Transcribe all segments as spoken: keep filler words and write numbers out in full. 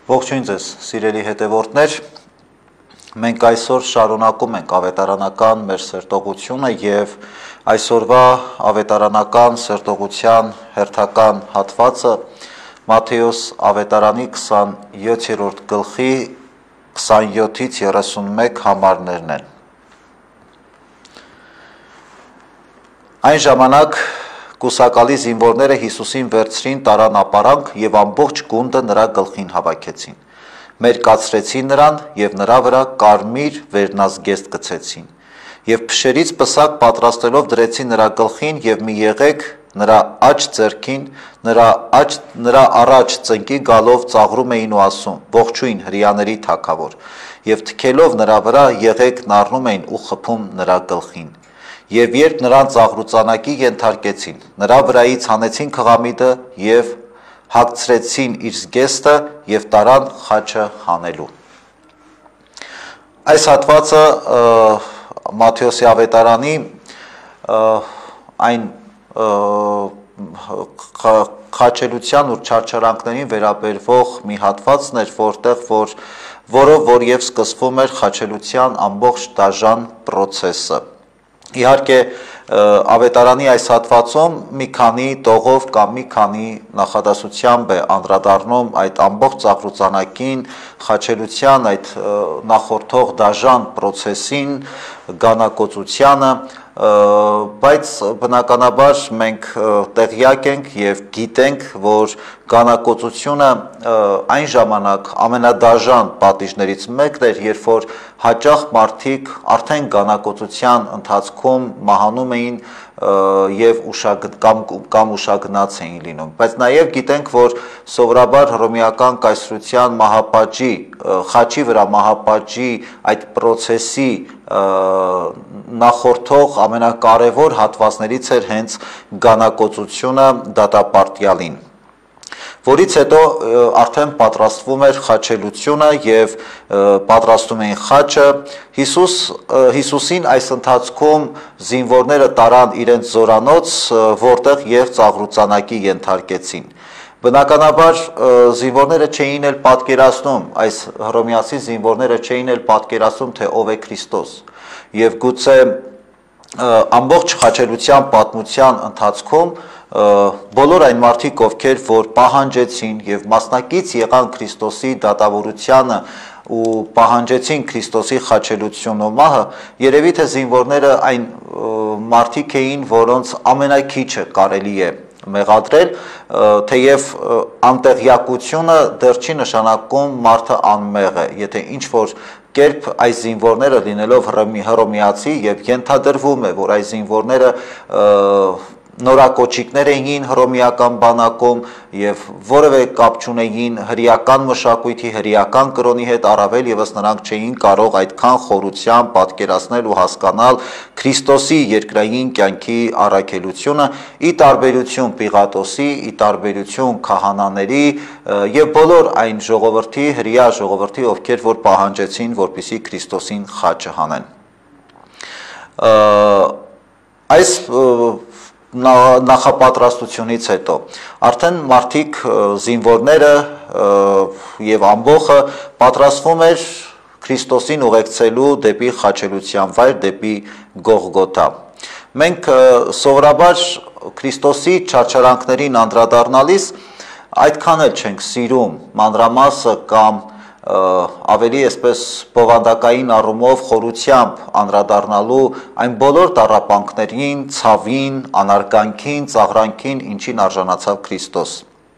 Ողջույն ձեզ, սիրելի հետևորդներ, մենք այսօր շարունակում ենք ավետարանական մեր սերտողությունը և այսօրվա ավետարանական սերտողության հերթական հատվածը Մատթեոս ավետարանի քսանյոթերորդ գլխի քսանյոթից երեսունմեկ համարներն են։ Այն ժամանակ կուսակալի զինվորները Հիսուսին վերցրին տարան ապարանք և ամբողջ գունդը նրա գլխին հավաքեցին, մերկացրեցին նրան և նրա վրա կարմիր վերնազգեստ գցեցին, և փշերից պսակ պատրաստելով դրեցին նրա գլխին և մի եղեք նրա աջ ձեռքին, նրա, աջ, նրա առաջ ծնկի գալով ծաղրում էին ու ասում. «Ողջույն հրեաների թագավոր», և թքելով նրա վրա եղեգն առնում էին ու խփում նրա գլխին։ Եվ երբ նրան ծաղրուծանակի ենթարկեցին, նրա վրայից հանեցին քղամիդը և հագցրեցին իր զգեստը և տարան խաչը հանելու։ Այս հատվածը Մատթեոսի ավետարանի այն խաչելության ու չարչարանքներին վերաբերվող մի հատվածն էր, որտեղ որ որով որ և սկսվում էր խաչելության ամբողջ դաժան պրոցեսը։ Իհարկե ավետարանի այս հատվածում մի քանի տողով կամ մի քանի նախադասությամբ է անդրադառնում այդ ամբողջ ծաղրուծանակին, խաչելության, այդ նախորդող դաժան պրոցեսին, գանակոծությանը, բայց բնականաբար մենք տեղյակ ենք և գիտենք, որ գանակոծությունը այն ժամանակ ամենադաժան պատիժներից մեկն էր, երբ որ հաճախ մարդիկ արդեն գանակոծության ընթացքում մահանում էին և ուշագ, կամ, կամ ուշագնաց էին լինում, բայց նաև գիտենք, որ սովորաբար հռոմեական կայսրության մահապատժի, խաչի վրա մահապատժի այդ պրոցեսի նախորդող ամենակարևոր հատվածներից էր հենց գանակոծությունը դատապարտյալին, որից հետո արդեն պատրաստվում էր խաչելությունը և պատրաստում էին խաչը։ Հիսուս, Հիսուսին այս ընթացքում զինվորները տարան իրենց զորանոց, որտեղ և ծաղրուծանակի ենթարկեցին։ Բնականաբար զինվորները չէին էլ պատկերացնում, այս հռոմեացի զինվորները չէին էլ պատկերացնում, թե ով է Քրիստոս, և գուցե ամբողջ խաչելության պատմության ընթացքում բոլոր այն մարդիկ, ովքեր որ պահանջեցին և մասնակից եղան Քրիստոսի դատավորությանը ու պահանջեցին Քրիստոսի խաչելությունը ու մահը, երևի թե զինվորները այն մարդիկ էին, որոնց ամենաքիչը կարելի է մեղադրել, թեև անտեղյակությունը դեռ չի նշանակում մարդը անմեղ է, եթե ինչ-որ կերպ այս զինվորները լինելով հռոմեացի և ենթադրվում է, որ այս զինվորները նորակոչիկներ էին հռոմեական բանակում և որևէ կապ չունեին հրեական մշակույթի, հրեական կրոնի հետ, առավել ևս նրանք չէին կարող այդքան խորությամբ պատկերացնել ու հասկանալ Քրիստոսի երկրային կյանքի առաքելությունը, ի տարբերություն Պիղատոսի, ի տարբերություն քահանաների և բոլոր այն ժողովրդի, հրեա ժողովրդի, ովքեր որ պահանջեցին, որպեսզի Քրիստոսին խաչը հանեն։ Այս նախապատրաստությունից հետո արդեն մարդիկ, զինվորները և ամբոխը պատրաստվում էր Քրիստոսին ուղեկցելու դեպի խաչելության վայր, դեպի Գողգոթա։ Մենք սովորաբար Քրիստոսի չարչարանքներին անդրադառնալիս այդքան էլ չենք սիրում մանրամասը կամ ավելի այսպես բովանդակային առումով խորությամբ անդրադառնալու այն բոլոր տառապանքներին, ցավին, անարգանքին, ծաղրանքին, ինչին արժանացավ Քրիստոս։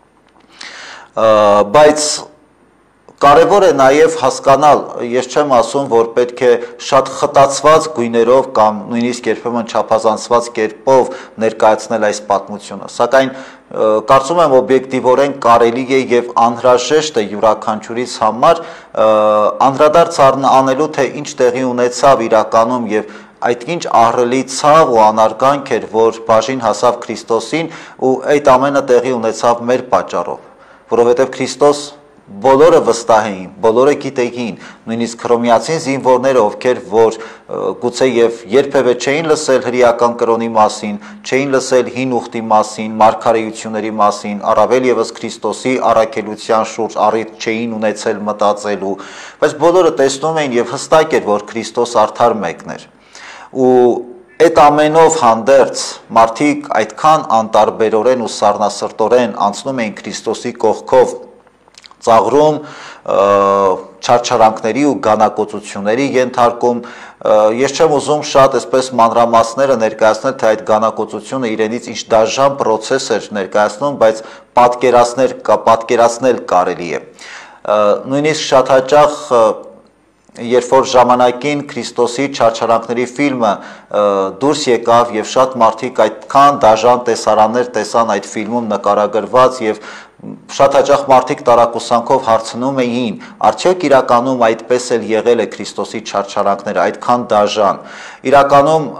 Բայց կարևոր է նաև հասկանալ, ես չեմ ասում, որ պետք է շատ խտացված գույներով կամ նույնիսկ երբեմն չափազանցված կերպով ներկայացնել այս պատմությունը, սակայն կարծում եմ օբյեկտիվորեն կարելի է և անհրաժեշտ է յուրաքանչյուրիս համար անդրադարձ անելու, թե ինչ տեղի ունեցավ իրականում և այդ ինչ ահռելի ցավ ու անարգանք էր, որ բաժին հասավ Քրիստոսին ու այդ ամենը տեղի ունեցավ մեր պատճառով, որովհետև Քրիստոս բոլորը վստահ էին, բոլորը գիտեին, նույնիսկ հռոմեացին զինվորները, ովքեր որ գուցե եւ երբևէ չէին լսել հրեական կրոնի մասին, չէին լսել հին ուխտի մասին, մարգարեությունների մասին, առավել եւս Քրիստոսի առաքելության շուրջ առիթ չէին ունեցել մտածելու, բայց բոլորը տեսնում էին եւ հստակ էր, որ Քրիստոս արդար մեկն էր։ Ու այդ ամենով հանդերձ մարդիկ այդքան անտարբերորեն ու սառնասրտորեն անցնում էին Քրիստոսի կողքով, ծաղրում, չարչարանքների ու գանակոծությունների ենթարկում, ես չեմ ուզում շատ այսպես մանրամասները ներկայացնել, թե այդ գանակոծությունը իրենից ինչ դաժան պրոցես էր ներկայացնում, բայց պատկերացնել, պատկերացնել կարելի է։ Նույնիսկ շատ հաճախ երբ որ ժամանակին Քրիստոսի չարչարանքների ֆիլմը դուրս եկավ եւ շատ մարդիկ այդքան դաժան տեսարաններ տեսան այդ ֆիլմում նկարագրված եւ շատ հաճախ մարդիկ տարակուսանքով հարցնում էին, արդյոք իրականում այդպես էլ եղել է Քրիստոսի չարչարանքները, այդքան դաժան։ Իրականում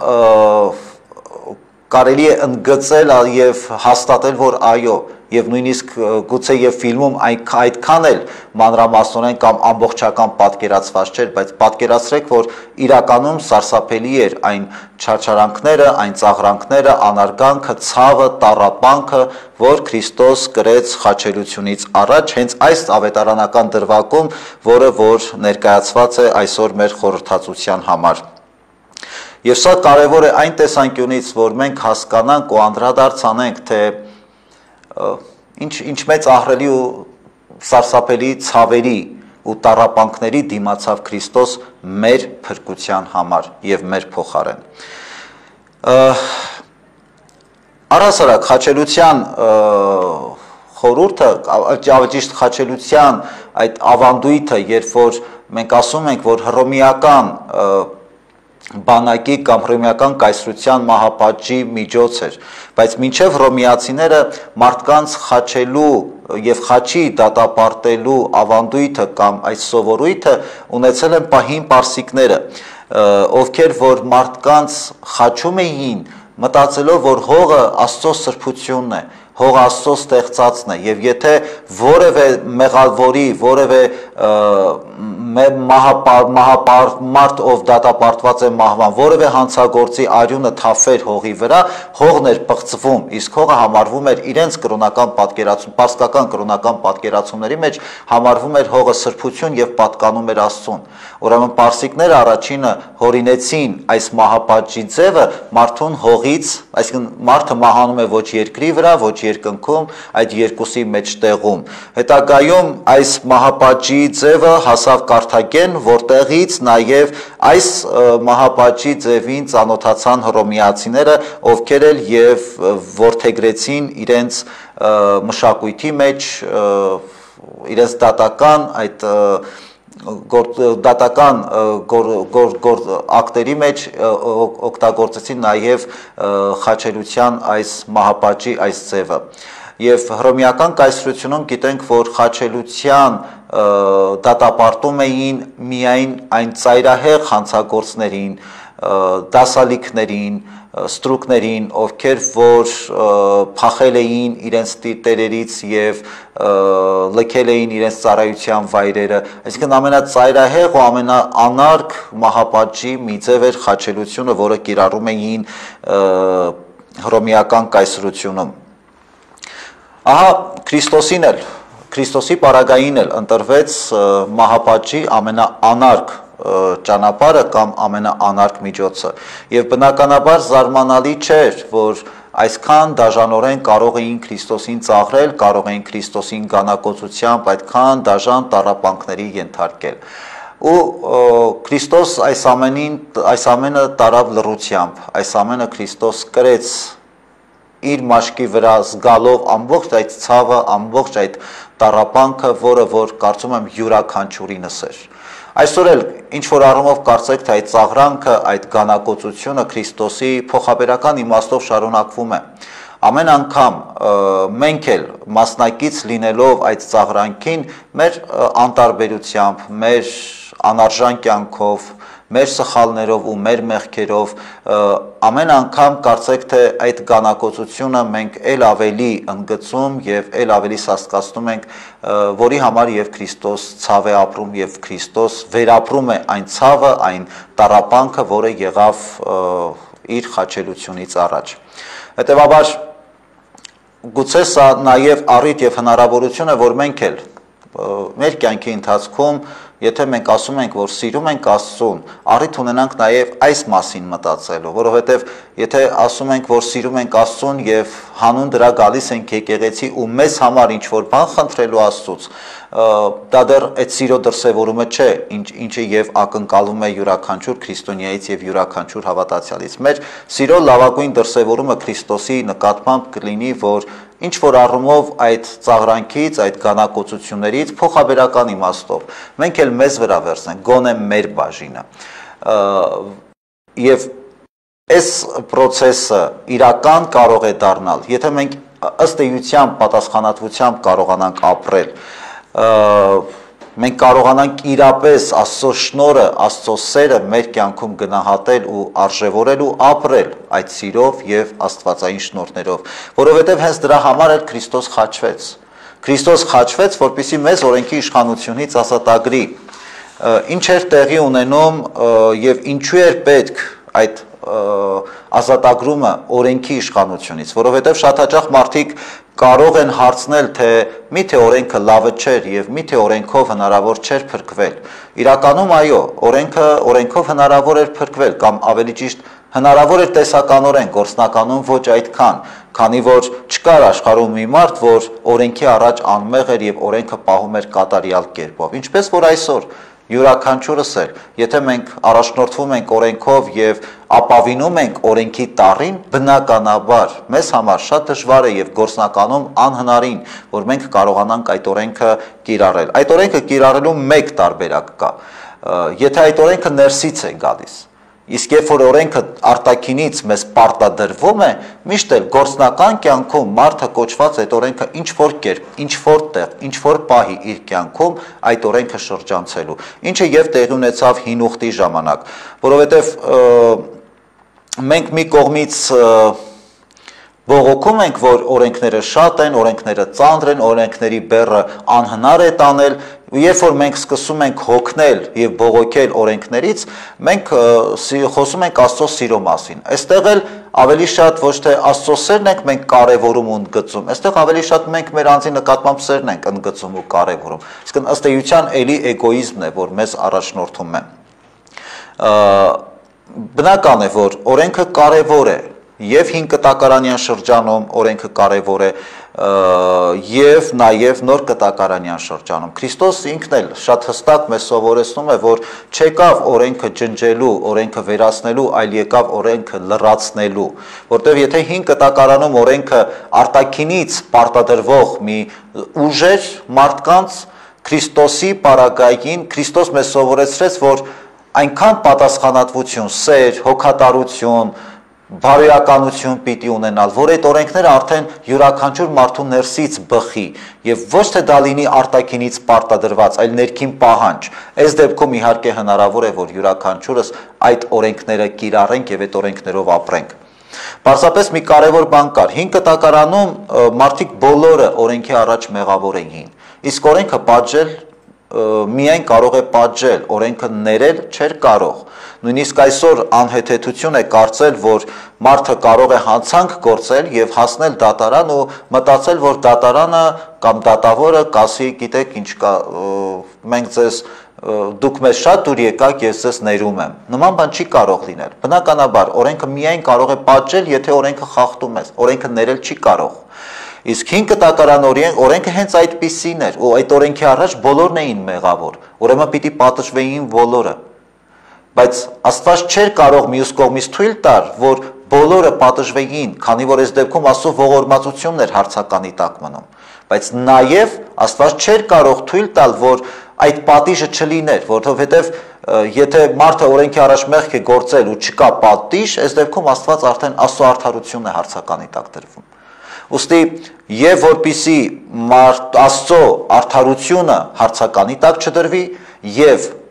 կարելի է ընդգծել եւ հաստատել, որ այո, եւ նույնիսկ գուցե եւ ֆիլմում այդքան էլ մանրամասնորեն կամ ամբողջական պատկերացված չէր, բայց պատկերացրեք, որ իրականում սարսափելի էր այն չարչարանքները, այն ծաղրանքները, անարգանքը, ցավը, տառապանքը, որ Քրիստոս կրեց խաչելությունից առաջ, հենց այս ավետարանական դրվագում, որը որ ներկայացված է այսօր մեր խորհրդածության համար։ Եվ սա կարևոր է այն տեսանկյունից, որ մենք հասկանանք ու անդրադարձ անենք, թե ինչ ինչ մեծ ահռելի ու սարսափելի ցավերի ու տառապանքների դիմացավ Քրիստոս մեր փրկության համար եւ մեր փոխարեն։ Առհասարակ խաչելության խորհուրդը, ճիշտ խաչելության այդ ավանդույթը, երբ որ մենք ասում ենք, որ հռոմեական բանակի կամ հռոմեական կայսրության մահապատժի միջոց էր, բայց մինչև հռոմեացիները մարդկանց խաչելու եւ խաչի դատապարտելու ավանդույթը կամ այս սովորույթը ունեցել են պահին պարսիկները, ովքեր որ մարդկանց խաչում էին, մտածելով, որ հողը Աստծո սրբությունն է, հողը Աստծո ստեղծածն է, եւ եթե որևէ մեղավորի, որևէ մարդ, ով դատապարտված է մահվան, որևէ հանցագործի արյունը թափեր հողի վրա, հողն էր պղծվում, իսկ հողը համարվում էր իրենց կրոնական պատկերացում, պարսկական կրոնական պատկերացումների մեջ համարվում էր հողը սրբություն եւ պատկանում էր Աստծուն։ Ուրեմն պարսիկները առաջինը հորինեցին այս մահապատժի ձևը մարդուն հողից, այսինքն մարդը մահանում է ոչ երկրի վրա, ոչ երկնքում, այդ երկուսի մեջտեղում։ Հետագայում այս մահապատժի ձևը հասավ Կարթագեն, որտեղից նաև այս մահապատժի ձևին ծանոթացան հռոմեացիները, ովքեր էլ եւ որդեգրեցին իրենց մշակույթի մեջ, իրենց դատական այդ դատական ակտերի մեջ օգտագործեցին նաև խաչելության այս մահապատժի այս ձևը։ Եվ հռոմեական կայսրությունում գիտենք, որ խաչելության դատապարտում էին միայն այն ծայրահեղ հանցագործներին, դասալիքներին, ստրուկներին, ովքեր որ փախել էին իրենց տերերից եւ լքել էին իրենց ծառայության վայրերը, այսինքն ամենածայրահեղ ու ամենաանարգ մահապատժի մի ձև էր խաչելությունը, որը կիրառում էին հռոմեական կայսրությունում։ Ահա Քրիստոսին էլ, Քրիստոսի պարագային էլ ընտրվեց մահապատժի ամենաանարգ ճանապարհը կամ ամենաանարգ միջոցը, եւ բնականաբար զարմանալի չէր, որ այսքան դաժանորեն կարող էին Քրիստոսին ծաղրել, կարող էին Քրիստոսին գանակոծությամբ այդքան դաժան տառապանքների ենթարկել։ Ու Քրիստոս այս ամենին, այս ամենը տարավ լռությամբ, այս ամենը Քրիստոս կրեց իր մաշկի վրա, զգալով ամբողջ այդ ցավը, ամբողջ այդ տառապանքը, որը որ կարծում եմ յուրաքանչյուրինս էր։ Այսօր էլ ինչ որ առումով կարծեք, թե այդ ծաղրանքը, այդ գանակոծությունը Քրիստոսի փոխաբերական իմաստով շարունակվում է։ Ամեն անգամ մենք էլ մասնակից լինելով այդ ծաղրանքին, մեր անտարբերությամբ, մեր անարժան կյանքով, մեր սխալներով ու մեր մեղքերով, ամեն անգամ կարծեք թե այդ գանակոծությունը մենք ել ավելի ընդգծում եւ ել ավելի սաստկացնում ենք, որի համար եւ Քրիստոս ցավ է ապրում եւ Քրիստոս վերապրում է այն ցավը, այն տառապանքը, որը եղավ իր խաչելությունից առաջ։ Հետևաբար գուցե սա նաեւ առիթ եւ հնարավորություն է, որ մենք էլ մեր կյանքի ընթացքում, եթե մենք ասում ենք, որ սիրում ենք Աստծուն, առիթ ունենանք նաև այս մասին մտածելու, որովհետև եթե ասում ենք, որ սիրում ենք Աստծուն եւ հանուն դրա գալիս ենք եկեղեցի ու մեզ համար ինչ որ բան խնդրելու Աստծուց, դա դեռ այդ սիրո դրսևորումը չէ, ինչը եւ ակնկալում է յուրաքանչյուր քրիստոնյայից եւ յուրաքանչյուր հավատացյալից։ Մեր սիրո լավագույն դրսևորումը Քրիստոսի նկատմամբ կլինի, որ ինչ որ առումով այդ ծաղրանքից, այդ գանակոծություններից փոխաբերական իմաստով մենք էլ մեզ վրա վերցնենք, գոնե մեր բաժինը։ Եվ այս process-ը իրական կարող է դառնալ, եթե մենք ըստ էության պատասխանատվությամբ կարողանանք ապրել, մենք կարողանանք իրապես Աստծո շնորհը, Աստծո սերը մեր կյանքում գնահատել ու արժևորել ու ապրել այդ սիրով եւ աստվածային շնորհներով, որովհետեւ հենց դրա համար էլ Քրիստոս խաչվեց։ Քրիստոս խաչվեց, որպեսզի մեզ օրենքի իշխանությունից ազատագրի։ Ինչ էր տեղի ունենում եւ ինչու էր պետք այդ ազատագրումը օրենքի իշխանությունից, որովհետեւ շատ հաճախ մարդիկ կարող են հարցնել, թե միթե օրենքը լավը չէր եւ միթե օրենքով հնարավոր չէր փրկվել։ Իրականում այո, օրենքը օրենքով հնարավոր էր փրկվել կամ ավելի ճիշտ հնարավոր էր տեսականորեն, գործնականում ոչ այդքան, քանի որ չկար աշխարհում մի մարդ, որ օրենքի առաջ անմեղ էր եւ օրենքը պահում էր կատարյալ կերպով։ Ինչպես որ այսօր յուրաքանչյուրս էլ, եթե մենք առաջնորդվում ենք օրենքով եւ ապավինում ենք օրենքի տառին, բնականաբար մեզ համար շատ դժվար է եւ գործնականում անհնարին, որ մենք կարողանանք այդ օրենքը կիրառել։ Այդ օրենքը կիրառելու մեկ տարբերակ կա։ Եթե այդ օրենքը ներսից է գալիս, իսկ երբ որ օրենքը արտաքինից մեզ պարտադրվում է, միշտ էլ գործնական կյանքում մարդը կոչված այդ օրենքը ինչ որ կերպ, ինչ որ տեղ, ինչ որ պահի իր կյանքում այդ օրենքը շրջանցելու, ինչը եւ տեղի ունեցավ հին ուխտի ժամանակ, որովհետեւ մենք մի կողմից բողոքում ենք, որ օրենքները շատ են, օրենքները ծանր են, օրենքների բեռը անհնար է տանել, երբ որ մենք սկսում ենք հոգնել եւ բողոքել օրենքներից, մենք խոսում ենք Աստծո սիրո մասին։ Այստեղ էլ ավելի շատ ոչ թե Աստծո սերն ենք մենք կարևորում ու ընդգծում, այստեղ ավելի շատ մենք մեր անձի նկատմամբ սերն ենք ընդգծում ու կարևորում։ Իսկ ըստ էության էլի էգոիզմն է, որ մեզ առաջնորդում է։ Բնական է, որ օրենքը կարևոր է, եւ հին կտակարանյան շրջանում օրենքը կարևոր է եւ նաեւ նոր կտակարանյան շրջանում Քրիստոս ինքն էլ շատ հստակ մեզ սովորեցնում է, որ չեկավ օրենքը ջնջելու, օրենքը վերացնելու, այլ եկավ օրենքը լրացնելու, որտեղ եթե հին կտակարանում օրենքը արտաքինից պարտադրվող մի ուժ էր մարդկանց, Քրիստոսի պարագային Քրիստոս մեզ սովորեցրեց, որ այնքան պատասխանատվություն, սեր, հոգատարություն, բարոյականություն պիտի ունենալ, որ այդ օրենքները արդեն յուրաքանչյուր մարդու ներսից բխի եւ ոչ թե դա լինի արտաքինից պարտադրված, այլ ներքին պահանջ։ Այս դեպքում իհարկե հնարավոր է, որ յուրաքանչյուրս այդ օրենքները կիրառենք եւ այդ օրենքներով ապրենք։ Պարզապես մի կարևոր բան կար։ Հին կտակարանում մարդիկ բոլորը օրենքի առաջ մեղավոր էին։ Իսկ օրենքը պատժել միայն կարող է պատժել, օրենքը ներել չէր կարող։ Նույնիսկ այսօր անհեթեթություն է կարծել, որ մարդը կարող է հանցանք գործել եւ հասնել դատարան ու մտածել, որ դատարանը կամ դատավորը կասի, գիտեք ինչ կա, մենք ձեզ դուք մեզ շատ դուր եկաք, ես ձեզ ներում եմ։ Նման բան չի կարող լինել։ Բնականաբար օրենքը միայն կարող է պատժել, եթե օրենքը խախտում ես, օրենքը ներել չի կարող։ Իսկ հին կտակարան օրենքը հենց այդպիսին էր, ու այդ օրենքի առաջ բոլորն էին մեղավոր, ուրեմն պիտի պատժվեին բոլորը։ Բայց Աստված չէր կարող մյուս կողմից թույլ տալ, որ բոլորը պատժվեին, քանի որ այս դեպքում Աստծո ողորմածությունն էր հարցականի տակ մնում։ Բայց նաև Աստված չէր կարող թույլ տալ, որ այդ պատիժը չլիներ, որովհետև եթե մարդը օրենքի առաջ մեղք է գործել ու չկա պատիժ, այս դեպքում Աստված արդեն Աստծո արդարությունն է հարցականի տակ դրվում։ Ուստի եւ որպիսի Աստծո արդարությունը հարցականի տակ չդրվի եւ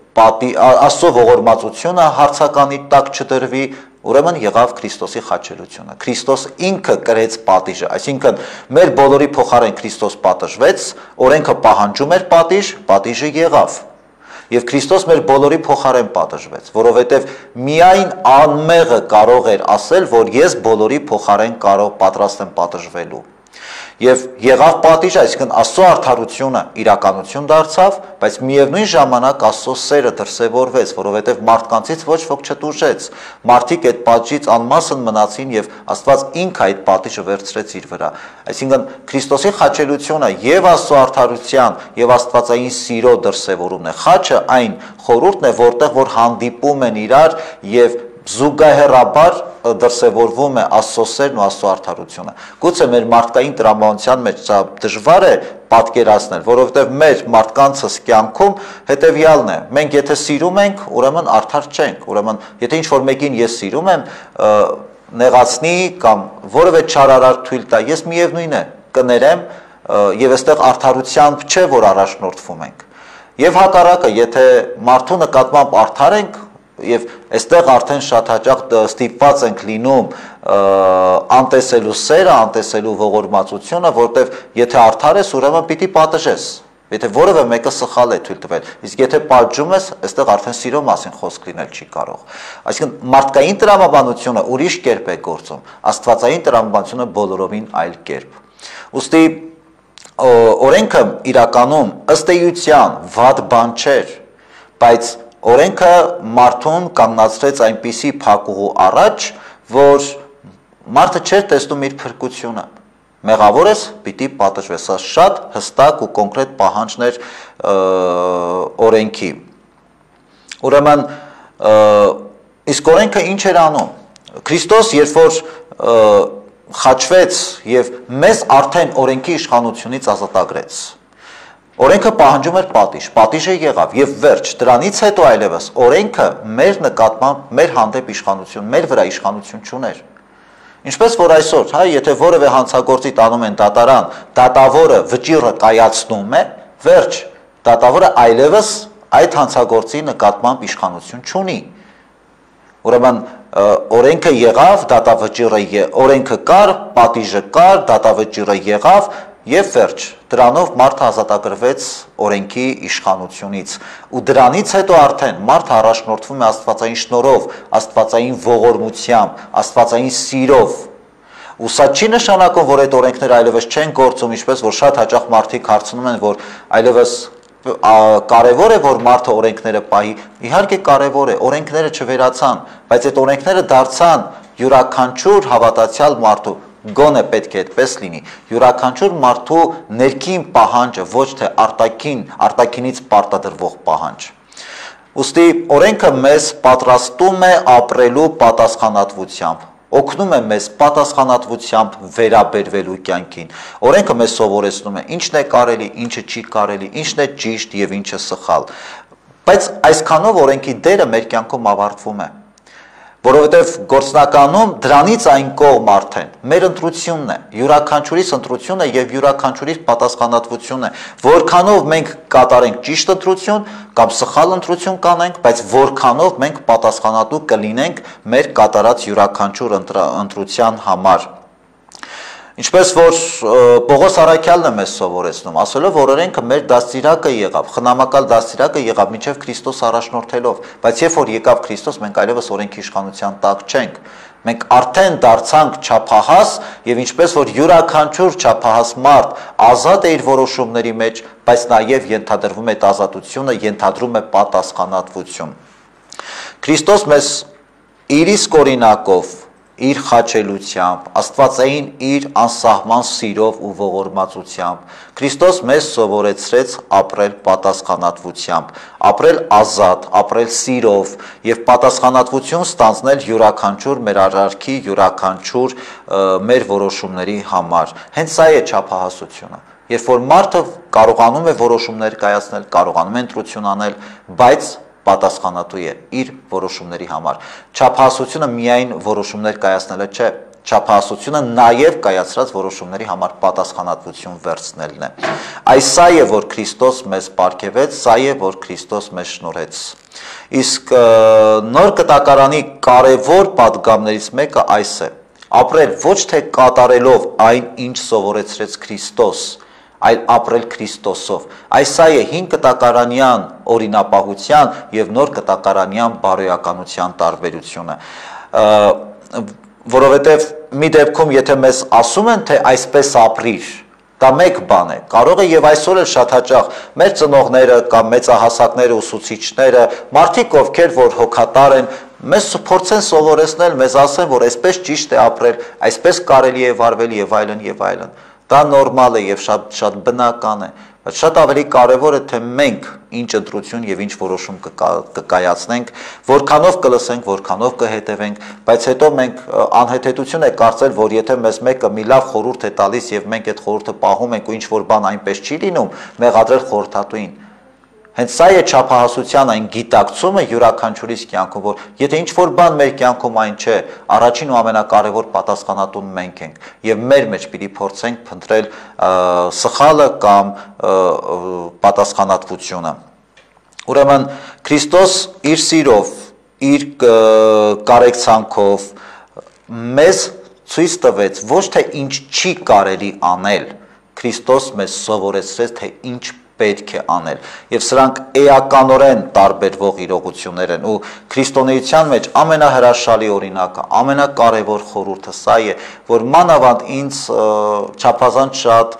Աստծո ողորմածությունը հարցականի տակ չդրվի, ուրեմն եղավ Քրիստոսի խաչելությունը։ Քրիստոս ինքը կրեց պատիժը, այսինքն մեր բոլորի փոխարեն Քրիստոս պատժվեց, օրենքը պահանջում էր պատիժ, պատիժը եղավ։ Եվ Քրիստոս մեր բոլորի փոխարեն պատժվեց, որովհետև միայն անմեղը կարող էր ասել, որ ես բոլորի փոխարեն կարող պատրաստ եմ պատժվելու։ Եվ եղավ պատիժ, այսինքն Աստծո արդարությունը իրականություն դարձավ, բայց միևնույն ժամանակ Աստծո սերը դրսևորվեց, որովհետև մարդկանցից ոչ ոք չտուժեց։ Մարդիկ այդ պատժից անմասն մնացին եւ Աստված ինքը այդ պատիժը վերցրեց իր վրա։ Այսինքն Քրիստոսի խաչելությունը եւ Աստծո արդարության եւ աստվածային սիրո դրսևորումն է։ Խաչը այն խորհուրդն է, որտեղ որ հանդիպում են իրար եւ զուգահեռաբար դրսևորվում է Աստծո սերն ու Աստծո արդարությունը։ Գուցե մեր մարդկային տրամաբանության մեջ դա դժվար է պատկերացնել, որովհետև մեր մարդկանցս կյանքում հետևյալն է. մենք եթե սիրում ենք, ուրեմն արդար չենք, ուրեմն եթե ինչ-որ մեկին ես սիրում եմ, նեղացնի կամ որևէ չարարար թույլ տա, ես միևնույն է կներեմ եւ այստեղ արդարությամբ չէ, որ առաջնորդվում ենք։ Եվ հակառակը, եթե մարդու նկատմամբ արդար ենք, եւ այստեղ արդեն շատ հաճախ ստիպված ենք լինում անտեսելու սերը, անտեսելու ողորմածությունը, որտեվ եթե արդար ես, ուրեմն պիտի պատժես։ Եթե որևէ մեկը սխալ է թույլ տվել, իսկ եթե պատժում ես, այստեղ արդեն սիրո մասին խոսք լինել չի կարող։ Այսինքն մարդկային տրամաբանությունը ուրիշ կերպ է գործում, աստվածային տրամաբանությունը բոլորովին այլ կերպ։ Ուստի օրենքը իրականում ըստ էության վատ բան չէր, բայց օրենքը մարդուն կանգնացրեց այնպիսի փակուղու առաջ, որ մարդը չէր տեսնում իր փրկությունը։ Մեղավոր ես, պիտի պատժվես, սա շատ հստակ ու կոնկրետ պահանջներ օրենքի։ Ուրեմն իսկ օրենքը ինչ էր անում։ Քրիստոս երբ որ խաչվեց եւ մեզ արդեն օրենքի իշխանությունից ազատագրեց։ Օրենքը պահանջում էր պատիժ, պատիժը եղավ եւ վերջ, դրանից հետո այլևս օրենքը մեր նկատմամբ, մեր հանդեպ իշխանություն, մեր վրա իշխանություն չուներ։ Ինչպես որ այսօր, հա, եթե որևէ հանցագործի տանում են դատարան, դատավորը վճիռը կայացնում է, վերջ, դատավորը այլևս այդ հանցագործի նկատմամբ իշխանություն չունի։ Ուրեմն օրենքը եղավ, դատավճիռը, օրենքը կար, պատիժը կար, դատավճիռը եղավ եւ վերջ, դրանով մարդը ազատագրվեց օրենքի իշխանությունից ու դրանից հետո արդեն մարդը առաջնորդվում է աստվածային շնորհով, աստվածային ողորմությամբ, աստվածային սիրով։ Ու սա չի նշանակում, որ այդ օրենքները այլևս չեն գործում, ինչպես որ շատ հաճախ մարդիկ հարցնում են, որ այլևս կարևոր է, որ մարդը օրենքները պահի։ Իհարկե կարևոր է, օրենքները չվերացան, բայց այդ օրենքները դարձան յուրաքանչյուր հավատացյալ մարդու, գոնե պետք է այդպես լինի, յուրաքանչյուր մարդու ներքին պահանջը, ոչ թե արտաքին, արտաքինից պարտադրվող պահանջ։ Ուստի օրենքը մեզ պատրաստում է ապրելու պատասխանատվությամբ, օգնում է մեզ պատասխանատվությամբ վերաբերվելու կյանքին։ Օրենքը մեզ սովորեցնում է ինչն է կարելի, ինչը չի կարելի, ինչն է ճիշտ եւ ինչը սխալ։ Բայց այսքանով օրենքի դերը մեր կյանքում ավարտվում է։ Որովհետև գործնականում դրանից այն կողմ արդեն մեր ընտրությունն է, յուրաքանչյուրիս ընտրությունը եւ յուրաքանչյուրիս պատասխանատվությունն է, որքանով մենք կատարենք ճիշտ ընտրություն կամ սխալ ընտրություն կանենք, բայց որքանով մենք պատասխանատու կլինենք մեր կատարած յուրաքանչյուր ընտրության համար։ Ինչպես որ Պողոս Առաքյալն է մեզ սովորեցնում, ասելով, որ օրենքը մեր դաստիարակը եղավ, խնամակալ դաստիարակը եղավ մինչև Քրիստոս առաջնորդելով, բայց երբ որ եկավ Քրիստոս, մենք այլևս օրենքի իշխանության տակ չենք։ Մենք արդեն դարձանք չափահաս եւ ինչպես որ յուրաքանչյուր չափահաս մարդ ազատ է իր որոշումների մեջ, բայց նաեւ ենթադրվում է այդ ազատությունը, ենթադրում է պատասխանատվություն։ Քրիստոս մեզ իր իսկ օրինակով, իր խաչելությամբ, աստվածային իր անսահման սիրով ու ողորմածությամբ Քրիստոս մեզ սովորեցրեց ապրել պատասխանատվությամբ, ապրել ազատ, ապրել սիրով եւ պատասխանատվություն ստանձնել յուրաքանչյուր մեր արարքի, յուրաքանչյուր մեր որոշումների համար։ Հենց սա է չափահասությունը։ Երբ որ մարդը կարողանում է որոշումներ կայացնել, կարողանում է ընտրություն անել, բայց պատասխանատու է իր որոշումների համար։ Չափահասությունը միայն որոշումներ կայացնելը չէ, չափահասությունը նաև կայացրած որոշումների համար պատասխանատվություն վերցնելն է։ Այս սա է, որ Քրիստոս մեզ պարգևեց, սա է, որ Քրիստոս մեզ շնորհեց։ Իսկ նոր կտակարանի կարևոր պատգամներից մեկը այս է. ապրել ոչ թե կատարելով այն, ինչ սովորեցրեց Քրիստոս, այլ ապրել Քրիստոսով։ Այս սա է հին կտակարանյան օրինապահության եւ նոր կտակարանյան բարոյականության տարբերությունը, որովհետեւ մի դեպքում եթե մեզ ասում են, թե այսպես ապրիր, դա մեկ բան է, կարող է եւ այսօր էլ շատ հաճախ մեր ծնողները կամ մեծահասակները, ուսուցիչները, մարդիկ ովքեր որ հոգատար են, մեզ փորձեն սովորեցնել, մեզ ասեն, որ այսպես ճիշտ է ապրել, այսպես կարելի է վարվել եւ այլն եւ այլն։ Դա նորմալ է եւ շատ շատ բնական է, բայց շատ ավելի կարեւոր է, թե մենք ինչ ընտրություն եւ ինչ որոշում կկայացնենք, որքանով կլսենք, որքանով կհետևենք, բայց հետո մենք անհեթեթություն է կարծել, որ եթե մեզ մեկը մի լավ խորհուրդ է տալիս եւ մենք այդ խորհուրդը պահում ենք ու ինչ որ բան այնպես չի լինում, մեղադրել խորհրդատուին։ Հենց սա է չափահասության այն գիտակցումը յուրաքանչյուրիս կյանքում, որ եթե ինչ որ բան մեր կյանքում այն չէ, առաջին ու ամենակարևոր պատասխանատուն մենք ենք եւ մեր մեջ պիտի փորձենք փնտրել սխալը կամ պատասխանատվությունը։ Ուրեմն Քրիստոս իր սիրով, իր կարեկցանքով մեզ ցույց տվեց ոչ թե ինչ չի կարելի անել, Քրիստոս մեզ սովորեցրեց, թե ինչ պետք է անել եւ սրանք էականորեն տարբերվող իրողություններ են ու քրիստոնեության մեջ ամենահրաշալի օրինակը, ամենակարևոր խորհուրդը սա է, որ մանավանդ ինձ չափազանց շատ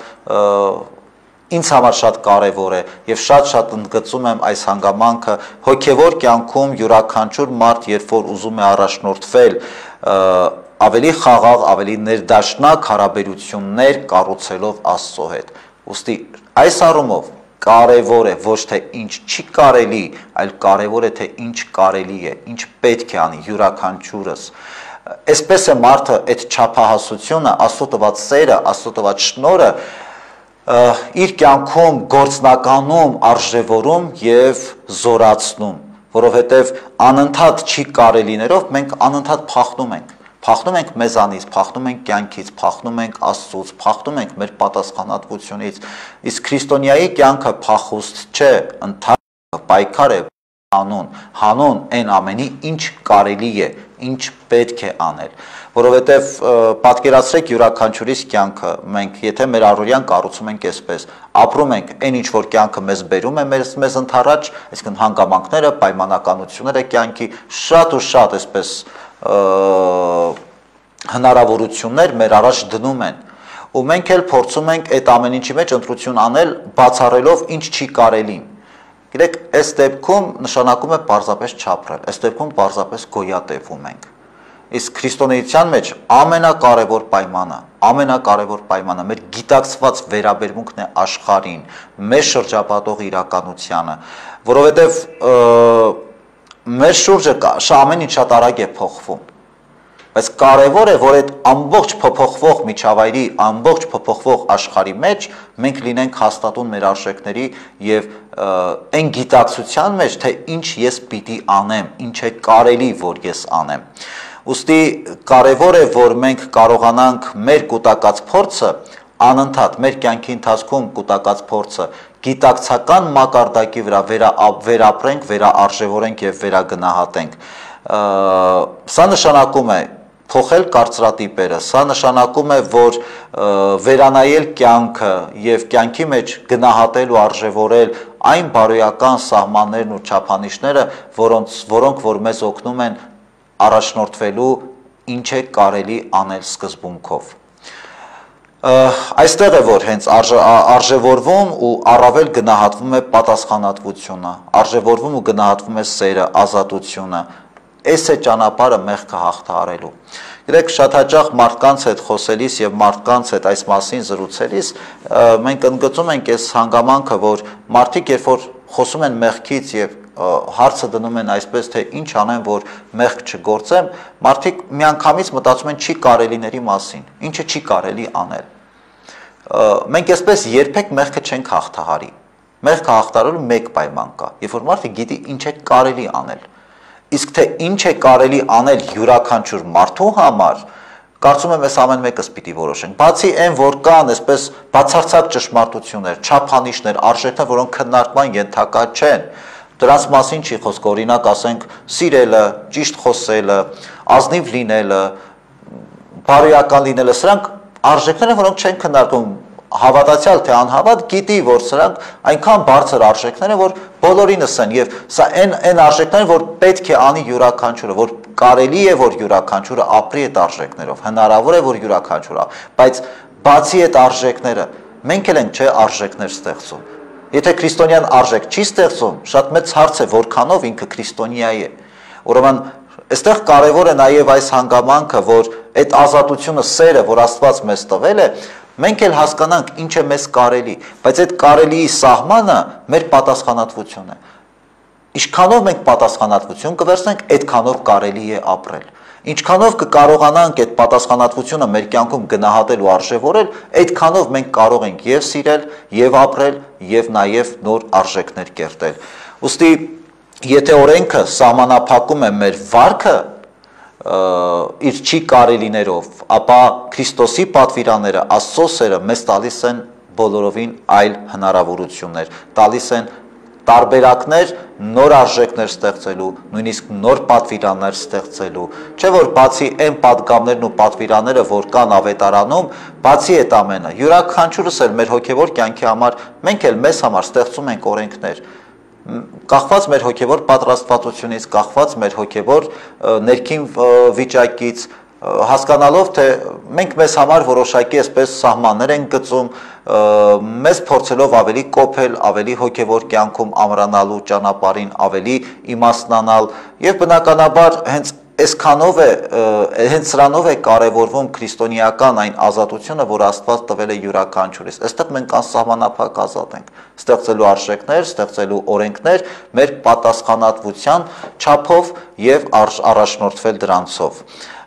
ինձ համար շատ կարևոր է եւ շատ-շատ ընդգծում եմ այս հանգամանքը հոգեվոր կյանքում յուրաքանչյուր մարդ երբ որ ուզում է առաջնորդվել ավելի խաղաղ, ավելի ներդաշնակ հարաբերություններ կառուցելով Աստծո հետ։ Ուստի այս առումով կարևոր է ոչ թե ինչ չի կարելի, այլ կարևոր է թե ինչ կարելի է, ինչ պետք է անի յուրաքանչյուրս։ Այսպես է մարդը այդ չափահասությունը, Աստծո տված սերը, Աստծո տված շնորհը իր կյանքում գործնականում արժևորում եւ զորացնում, որովհետեւ անընդհատ չի կարելիներով մենք անընդհատ փախնում ենք։ Փախնում ենք մեզանից, փախնում ենք կյանքից, փախնում ենք Աստծուց, փախնում ենք մեր պատասխանատվությունից։ Իսկ քրիստոնյայի կյանքը փախուստ չէ, ընդհանուր պայքար է հանուն, հանուն այն ամենի, ինչ կարելի է, ինչ պետք է անել։ Որովհետև պատկերացրեք յուրաքանչյուրիս կյանքը, մենք եթե մեր առօրյան կառուցում ենք այսպես, ապրում ենք այն ինչ որ կյանքը մեզ բերում է մեզ մեզ ընդառաջ, այսինքն հանգամանքները, պայմանականությունները կյանքի շատ ու շատ այսպես հնարավորություններ մեր առաջ դնում են ու մենք էլ փորձում ենք այդ ամեն ինչի մեջ ընտրություն անել բացառելով ինչ չի կարելի։ Գիտեք, այս դեպքում նշանակում է պարզապես չապրել, այս դեպքում պարզապես գոյատևում ենք։ Իսկ քրիստոնեության մեջ ամենակարևոր պայմանը, ամենակարևոր պայմանը մեր գիտակցված վերաբերմունքն է աշխարհին, մեր շրջապատող իրականությանը, որովհետև մեր շուրջը ամեն ինչ շատ արագ է փոխվում, բայց կարևոր է, որ այդ ամբողջ փոփոխվող միջավայրի, ամբողջ փոփոխվող աշխարհի մեջ մենք լինենք հաստատուն մեր արժեքների եւ այն գիտակցության մեջ, թե ինչ ես պիտի անեմ, ինչ է կարելի, որ ես անեմ։ Ուստի կարևոր է, որ մենք կարողանանք մեր կուտակած փորձը անընդհատ մեր կյանքի ընթացքում կուտակած փորձը գիտակցական մակարդակի վրա վերապրենք, վերաարժևորենք եւ վերագնահատենք։ Սա նշանակում է փոխել կարծրատիպերը, սա նշանակում է, որ վերանայել կյանքը եւ կյանքի մեջ գնահատել ու արժևորել այն բարոյական սահմաններն ու չափանիշները, որոնց որոնք որ մեզ օգնում են առաջնորդվելու ինչ է կարելի անել սկզբունքով։ Այստեղ է որ հենց արժևորվում ու առավել գնահատվում է պատասխանատվությունը, արժևորվում ու գնահատվում է սերը, ազատությունը։ Այս է ճանապարհը մեղքը հաղթահարելու։ Գիտեք, շատ հաճախ մարդկանց հետ խոսելիս եւ մարդկանց հետ այս մասին զրուցելիս մենք ընդգծում ենք այս հանգամանքը, որ մարդիկ երբ որ խոսում են մեղքից եւ հարցը դնում են այսպես, թե ինչ անեմ, որ մեղք չգործեմ, մարդիկ միանգամից մտածում են չի կարելիների մասին, ինչը չի կարելի անել։ Մենք այսպես երբեք մեղքը չենք հաղթահարի։ Մեղքը հաղթահարելու մեկ պայման կա, երբ որ մարդը գիտի ինչ է կարելի անել։ Իսկ թե ինչ է կարելի անել յուրաքանչյուր մարդու համար, Կարծում եմ, այս ամեն մեկս պիտի որոշենք։ Բացի այն, որ կան այսպես բացարձակ ճշմարտություններ, չափանիշներ, արժեքներ, որոնք քննարկման ենթակա չեն, դրանց մասին չի խոսք, օրինակ ասենք սիրելը, ճիշտ խոսելը, ազնիվ լինելը, բարոյական լինելը, սրանք արժեքներ են, որոնք չեն քննարկում, հավատացյալ թե անհավատ գիտի, որ սրանք այնքան բարձր արժեքներ են, որ բոլորինս են, եւ սա այն այն արժեքներ են, որ պետք է անի յուրաքանչյուրը, որ կարելի է, որ յուրաքանչյուրը ապրի այդ արժեքներով, հնարավոր է, որ յուրաքանչյուրը, բայց բացի այդ արժեքները, մենք էլ ենք չէ արժեքներ ստեղծում։ Եթե քրիստոնյան արժեք չի ստեղծում, շատ մեծ հարց է, որքանով ինքը քրիստոնյա է։ Ուրեմն այստեղ կարևոր է նաև այս հանգամանքը, որ այդ ազատությունը, սերը, որ Աստված մեզ տվել է, մենք էլ հասկանանք ինչ է մեզ կարելի, բայց այդ կարելիի սահմանը մեր պատասխանատվությունն է։ Ինչքանով մենք պատասխանատվություն կվերցնենք, այդքանով կարելի է ապրել։ Ինչքանով կկարողանանք այդ պատասխանատվությունը մեր կյանքում գնահատել ու արժևորել, այդքանով մենք կարող ենք եւ սիրել, եւ ապրել, եւ նաեւ նոր արժեքներ կերտել։ Ուստի եթե օրենքը սահմանափակում է մեր վարքը իր չի կարելիներով, ապա Քրիստոսի պատվիրանները, Աստծո սերը մեզ տալիս են բոլորովին այլ հնարավորություններ, տալիս են տարբերակներ, նոր արժեքներ ստեղծելու, նույնիսկ նոր պատվիրաններ ստեղծելու, չէ որ բացի այն պատգամներն ու պատվիրանները, որ կան ավետարանում, բացի այդ ամենը, յուրաքանչյուրս էլ մեր հոգևոր կյանքի համար, մենք էլ մեզ համար ստեղծում ենք օրենքներ, կախված մեր հոգևոր պատրաստվածությունից, կախված մեր հոգևոր ներքին վիճակից, հասկանալով, թե մենք մեզ համար որոշակի այսպես սահմաններ ենք գծում, մեզ փորձելով ավելի կոփել, ավելի հոգևոր կյանքում ամրանալու ճանապարհին, ավելի իմաստնանալ եւ բնականաբար հենց այսքանով է, հենց սրանով է կարևորվում քրիստոնեական այն ազատությունը, որ Աստված տվել է յուրաքանչյուրիս։ Այստեղ մենք անսահմանափակ ազատ ենք, ստեղծելու արժեքներ, ստեղծելու օրենքներ, մեր պատասխանատվության չափով եւ առաջնորդվել դրանցով։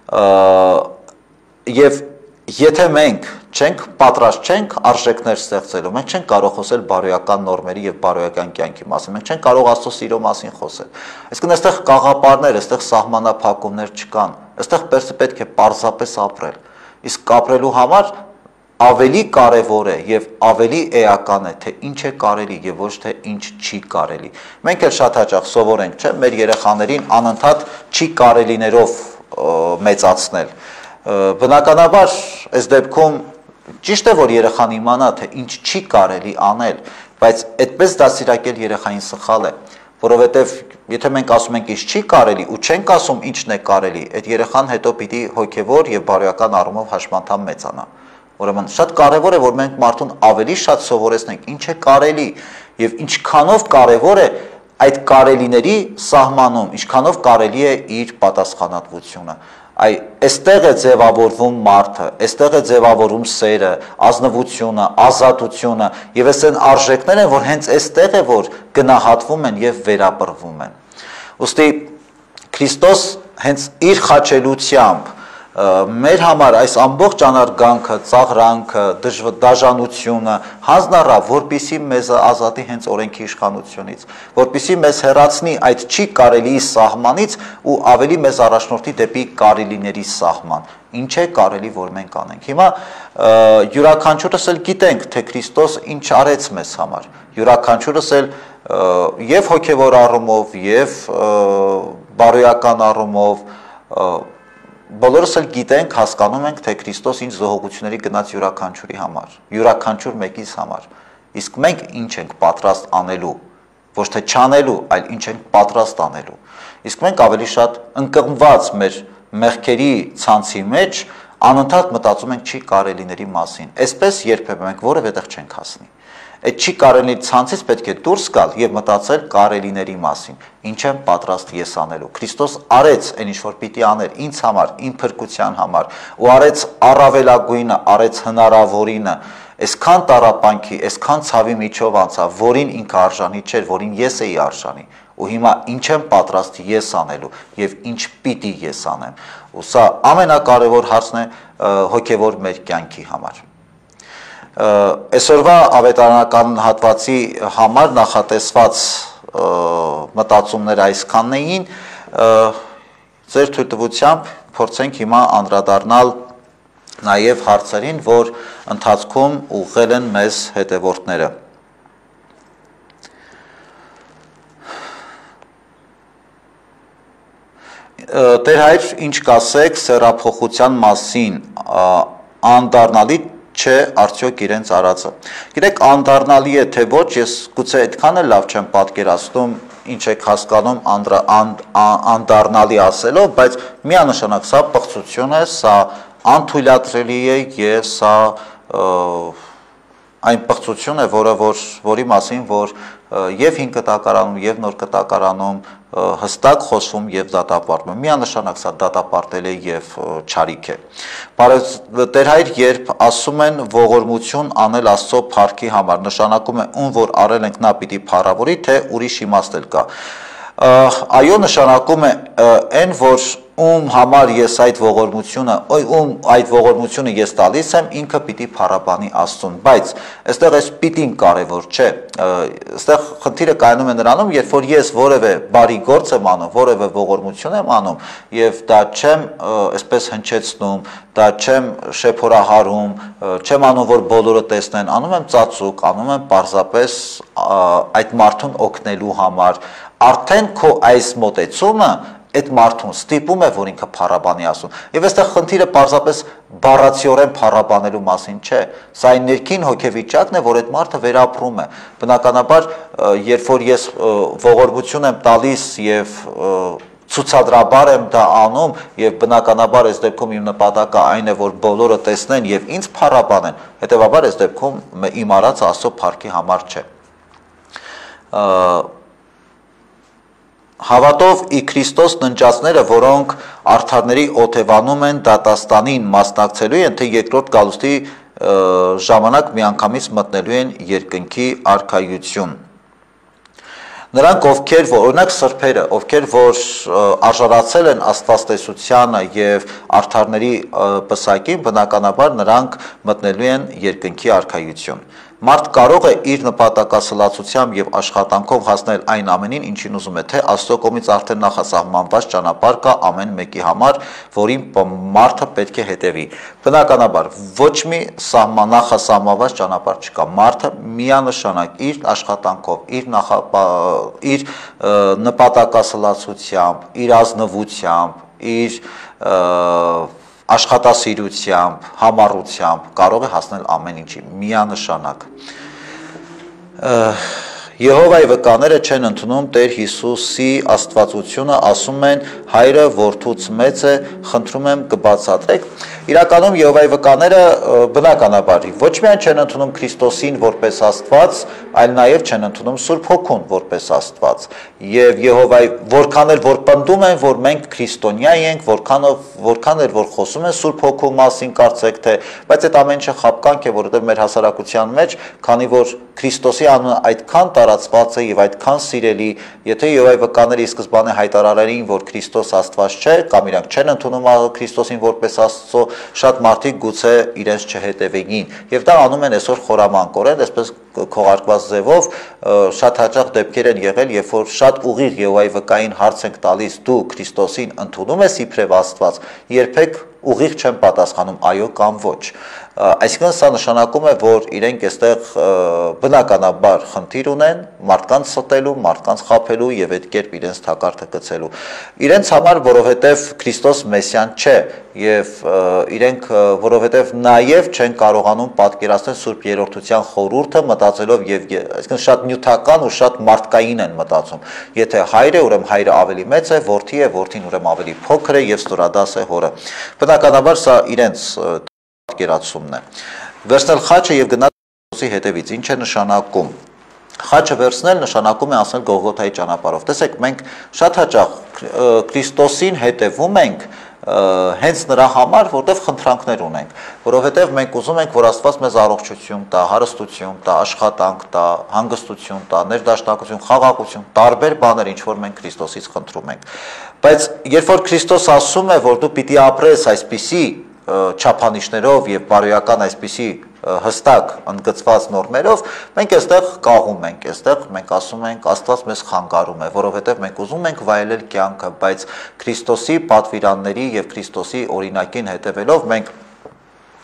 Եվ եթե մենք չենք պատրաստ չենք արժեքներ ստեղծելու, մենք չենք կարող խոսել բարոյական նորմերի եւ բարոյական կյանքի մասին, մենք չենք կարող Աստծո սիրո մասին խոսել։ Այսինքն այստեղ կաղապարներ, այստեղ սահմանափակումներ չկան, այստեղ պետք է պարզապես ապրել։ Իսկ ապրելու համար ավելի կարևոր է եւ ավելի էական է, թե ինչ է կարելի եւ ոչ թե ինչ չի կարելի։ Մենք էլ շատ հաճախ սովորենք, չէ՞, մեր երեխաներին անընդհատ չի կարելիներով մեծացնել։ Բնականաբար այս դեպքում ճիշտ է, որ երեխան իմանա, թե ինչ չի կարելի անել, բայց այդպես դասիրակել երեխային սխալ է, որովհետև եթե մենք ասում ենք ինչ չի կարելի ու չենք ասում ինչն է կարելի, այդ երեխան հետո պիտի հոգևոր եւ բարոյական առումով հաշմանդամ մեծանա։ Ուրեմն շատ կարևոր է, որ մենք մարդուն ավելի շատ սովորեցնենք ինչ է կարելի եւ ինչքանով կարևոր է այդ կարելիների սահմանում, ինչքանով կարելի է իր պատասխանատվությունը։ Այ այստեղ է ձևավորվում մարդը, այստեղ է ձևավորում սերը, ազնվությունը, ազատությունը եւ այս այն արժեքներ են, որ հենց այստեղ է, որ գնահատվում են եւ վերապրվում են։ Ոստի Քրիստոս հենց իր խաչելությամբ մեր համար այս ամբողջ անարգանքը, ծաղրանքը, դաժանությունը հանձնառավ, որպիսի մեզ ազատի հենց օրենքի իշխանությունից, որպիսի մեզ հեռացնի այդ չի կարելի սահմանից ու ավելի մեզ առաջնորդի դեպի կարելիների սահման։ Ինչ է կարելի, որ մենք անենք։ Հիմա յուրաքանչյուրս էլ գիտենք, թե Քրիստոս ինչ արեց մեզ համար։ Յուրաքանչյուրս էլ եւ հոգեվոր առումով, եւ բարոյական առումով բոլորս էլ գիտենք, հասկանում ենք, թե Քրիստոս ինչ զոհողությունների գնաց յուրաքանչյուրի համար, յուրաքանչյուր մեկիս համար։ Իսկ մենք ինչ ենք պատրաստ անելու, ոչ թե չանելու, այլ ինչ ենք պատրաստ անելու։ Իսկ մենք ավելի շատ ընկղմված մեր մեղքերի ցանցի մեջ անընդհատ մտածում ենք չի կարելիների մասին։ Այսպես երբեմն մենք որևէ տեղ չենք հասնի։ Այդ չի կարելի ցանցից պետք է դուրս գալ եւ մտածել կարելիների մասին, ինչ եմ պատրաստ ես անելու։ Քրիստոս արեց այն ինչ որ պիտի աներ ինձ համար, իմ փրկության համար, ու արեց առավելագույնը, արեց հնարավորինը, այսքան տառապանքի, այսքան ցավի միջով անցավ, որին ինքը արժանի չէր, որին ես էի արժանի։ Ու հիմա ինչ եմ պատրաստ ես անելու եւ ինչ պիտի ես անեմ։ Ու սա ամենակարևոր հարցն է հոգեվոր մեր կյանքի համար։ Այսօրվա ավետարանական հատվածի համար նախատեսված մտածումներ այսքանն էին, ձեր թույլտվությամբ փորձենք հիմա անդրադառնալ նաև հարցերին, որ ընթացքում ուղղել են մեզ հետևորդները։ Տեր հայր, ինչ կասեք սեռափոխության մասին, անդառնալի չէ արդյոք իրենց արածը։ Գիտեք, անդառնալի է թե ոչ, ես գուցե այդքան էլ լավ չեմ պատկերացնում, ինչ եք հասկանում անդառնալի ասելով, բայց միանշանակ սա պղծություն է, սա անթույլատրելի է եւ սա այն պղծություն է, որը որ որի մասին որ եւ հին կտակարանում եւ նոր կտակարանում հստակ խոսվում եւ դատապարտվում։ Միանշանակ սա դատապարտել է եւ չարիք է։ Բայց Տեր հայր, երբ ասում են ողորմություն անել Աստծո փառքի համար, նշանակում է ում որ արել ենք նա պիտի փառավորի, թե ուրիշ իմաստ էլ կա։ Այո, նշանակում է այն, որ ում համար ես այդ ողորմությունը, օй ում այդ ողորմությունը ես տալիս եմ, ինքը պիտի փառաբանի Աստծուն, բայց այստեղ այս պիտին կարևոր չէ։ Այստեղ խնդիրը կայանում է նրանում, երբ որ ես որևէ բարի գործ եմ անում, որևէ ողորմություն եմ անում, եւ դա չեմ այսպես հնչեցնում, դա չեմ շեփորահարում, չեմ անում, որ բոլորը տեսնեն, անում եմ ծածուկ, անում եմ պարզապես այդ մարդուն օգնելու համար, արդեն քո այս մոտեցումը այդ մարդուն ստիպում է, որ ինքը փառաբանի Աստծուն։ Եվ այստեղ խնդիրը պարզապես բառացիորեն փառաբանելու մասին չէ։ Սա այն ներքին հոգեվիճակն է, որ այդ մարդը վերապրում է։ Բնականաբար, երբ որ ես ողորմություն եմ տալիս եւ ցուցադրաբար եմ դա անում եւ բնականաբար այս դեպքում իմ նպատակը այն է, որ բոլորը տեսնեն եւ ինձ փառաբանեն, հետեւաբար այս դեպքում իմ արած Աստծո փառքի համար չէ։ Հավատով ի Քրիստոս ննջածները, որոնք արդարների օթևանում են դատաստանին մասնակցելու են, թե երկրորդ գալուստի ժամանակ միանգամից մտնելու են երկնքի արքայություն։ Նրանք, ովքեր, օրինակ սրբերը, ովքեր որ արժանացել են աստվածտեսությանը եւ արդարների պսակին, բնականաբար նրանք մտնելու են երկնքի արքայություն։ Մարդ կարող է իր նպատակասլացությամբ եւ աշխատանքով հասնել այն ամենին, ինչին ուզում է, թե Աստծո կողմից արդեն նախասահմանված ճանապարհ կա ամեն մեկի համար, որին մարդը պետք է հետևի։ Բնականաբար, ոչ մի նախասահմանված ճանապարհ չկա։ Մարդը միանշանակ իր աշխատանքով, իր նախապա իր նպատակասլացությամբ, իր ազնվությամբ, իր աշխատասիրությամբ, համառությամբ կարող է հասնել ամեն ինչի, միանշանակ։ Եհովայի վկաները չեն ընդունում Տեր Հիսուսի աստվածությունը, ասում են հայրը որդուց մեծ է, խնդրում եմ կբացատրեք։ Իրականում Եհովայի վկաները բնականաբար ոչ միայն չեն ընդունում Քրիստոսին որպես Աստված, այլ նաև չեն ընդունում Սուրբ Հոգուն որպես Աստված։ Եվ Եհովայի որքան էլ որ պնդում են, որ մենք քրիստոնյա ենք, որքան որքան էլ որ խոսում են Սուրբ Հոգու մասին, կարծեք թե, բայց այդ ամեն ինչը խաբկանք է, որովհետև մեր հասարակության մեջ, քանի որ Քրիստոսի անունը այդքան տարածված է եւ այդքան սիրելի, եթե Եհովայի վկաները ի սկզբանե հայտարարային, որ Քրիստոս Աստված չէ, կամ իրանք չեն ընդունում Քրիստոսին որպես Աստծո, շատ մարդիկ գուցե իրենց չհետևեին։ Եվ դա անում են այսօր խորամանկորեն, այսպես քողարկված ձևով, շատ հաճախ դեպքեր են եղել, երբ որ շատ ուղիղ Եհովայի վկային հարց ենք տալիս, դու Քրիստոսին ընդունում ես իբրև Աստված, երբեք ուղիղ չեն պատասխանում այո կամ ոչ։ Այսինքն սա նշանակում է, որ իրենք այստեղ բնականաբար խնդիր ունեն մարդկանց ստելու, մարդկանց խաբելու եւ այդ կերպ իրենց թակարդը գցելու։ Իրենց համար, որովհետեւ Քրիստոս Մեսիան չէ եւ իրենք որովհետեւ նաեւ չեն կարողանում պատկերացնել Սուրբ Երրորդության խորհուրդը մտածելով եւ այսինքն շատ նյութական ու շատ մարդկային են մտածում։ Եթե հայր է, ուրեմն հայրը ավելի մեծ է, որդի է, որդին ուրեմն ավելի փոքր է եւ ստորադաս է հորը։ Բնականաբար սա իրենց պատկերացումն է։ Վերցնել խաչը եւ գնալ Քրիստոսի հետևից, ինչ է նշանակում։ Խաչը վերցնել նշանակում է անցնել Գողգոթայի ճանապարհով։ Տեսեք, մենք շատ հաճախ Քրիստոսին հետևում ենք հենց նրա համար, որտեղ խնդրանքներ ունենք, որովհետև մենք ուզում ենք, որ Աստված մեզ առողջություն տա, հարստություն տա, աշխատանք տա, հանգստություն տա, ներդաշնակություն, խաղաղություն, տարբեր բաներ, ինչ որ մենք Քրիստոսից խնդրում ենք։ Բայց երբ որ Քրիստոս ասում է, որ դու պիտի ապրես այսպիսի չափանիշներով եւ բարոյական այսպիսի հստակ ընդգծված նորմերով, մենք այստեղ կաղում ենք, այստեղ մենք ասում ենք Աստված մեզ խանգարում է, որովհետև մենք ուզում ենք վայելել կյանքը, բայց Քրիստոսի պատվիրանների եւ Քրիստոսի օրինակին հետևելով մենք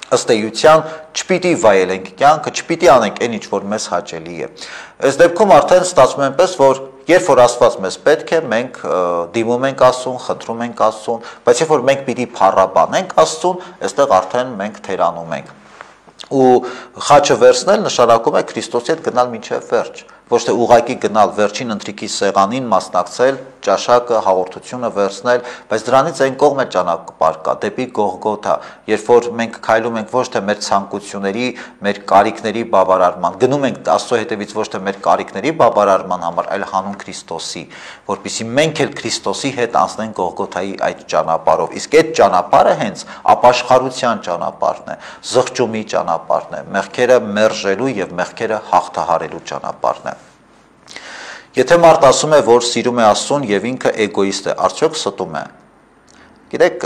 ըստ էության չպիտի վայելենք կյանքը, չպիտի անենք այն ինչ որ մեզ հաճելի է։ Այս դեպքում արդեն ստացվում է այնպես, որ երբ որ Աստված մեզ պետք է, մենք դիմում ենք Աստծուն, խնդրում ենք Աստծուն, բայց երբ որ մենք պիտի փառաբանենք Աստծուն, այստեղ արդեն մենք թերանում ենք։ Ու խաչը վերցնել նշանակում է Քրիստոսի հետ գնալ մինչև վերջ, ոչ թե ուղղակի գնալ վերջին ընթրիքի սեղանին, մասնակցել, ճաշակը, հաղորդությունը վերցնել, բայց դրանից այն կողմ է ճանապարհ կա, դեպի Գողգոթա, երբ որ մենք քայլում ենք ոչ թե մեր ցանկությունների, մեր կարիքների բավարարման, գնում ենք Աստծո հետևից ոչ թե մեր կարիքների բավարարման համար, այլ հանուն Քրիստոսի, որպեսզի մենք էլ Քրիստոսի հետ անցնենք Գողգոթայի այդ ճանապարհով։ Իսկ այդ ճանապարհը հենց ապաշխարության ճանապարհն է, զղջումի ճանապարհն է, մեղքերը մերժելու եւ մեղքերը հաղթահարելու ճանապարհն է։ Եթե մարդ ասում է, որ սիրում է Աստծուն եւ ինքը էգոիստ է, արդյոք ստում է։ Գիտեք,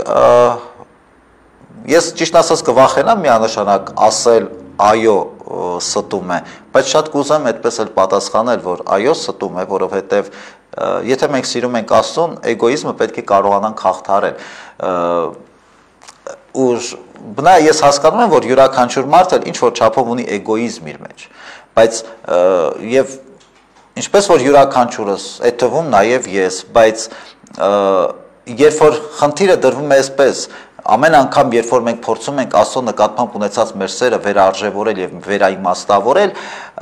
ես ճիշտ ասած կվախենամ միանշանակ ասել այո ստում է, բայց շատ կուզեմ այդպես էլ պատասխանել, որ այո ստում է, որովհետեւ եթե մենք սիրում ենք Աստծուն, էգոիզմը պետք է կարողանանք հաղթահարել։ Ու բնա ես հասկանում եմ, որ յուրաքանչյուր մարդ էլ ինչ որ չափով ունի էգոիզմ իր մեջ, բայց եւ ինչպես որ յուրաքանչյուրս, այդ թվում նաև ես, բայց երբ որ խնդիրը դրվում է այսպես, ամեն անգամ երբ որ մենք փորձում ենք Աստծո նկատմամբ ունեցած մեր սերը վերարժևորել եւ վերաիմաստավորել,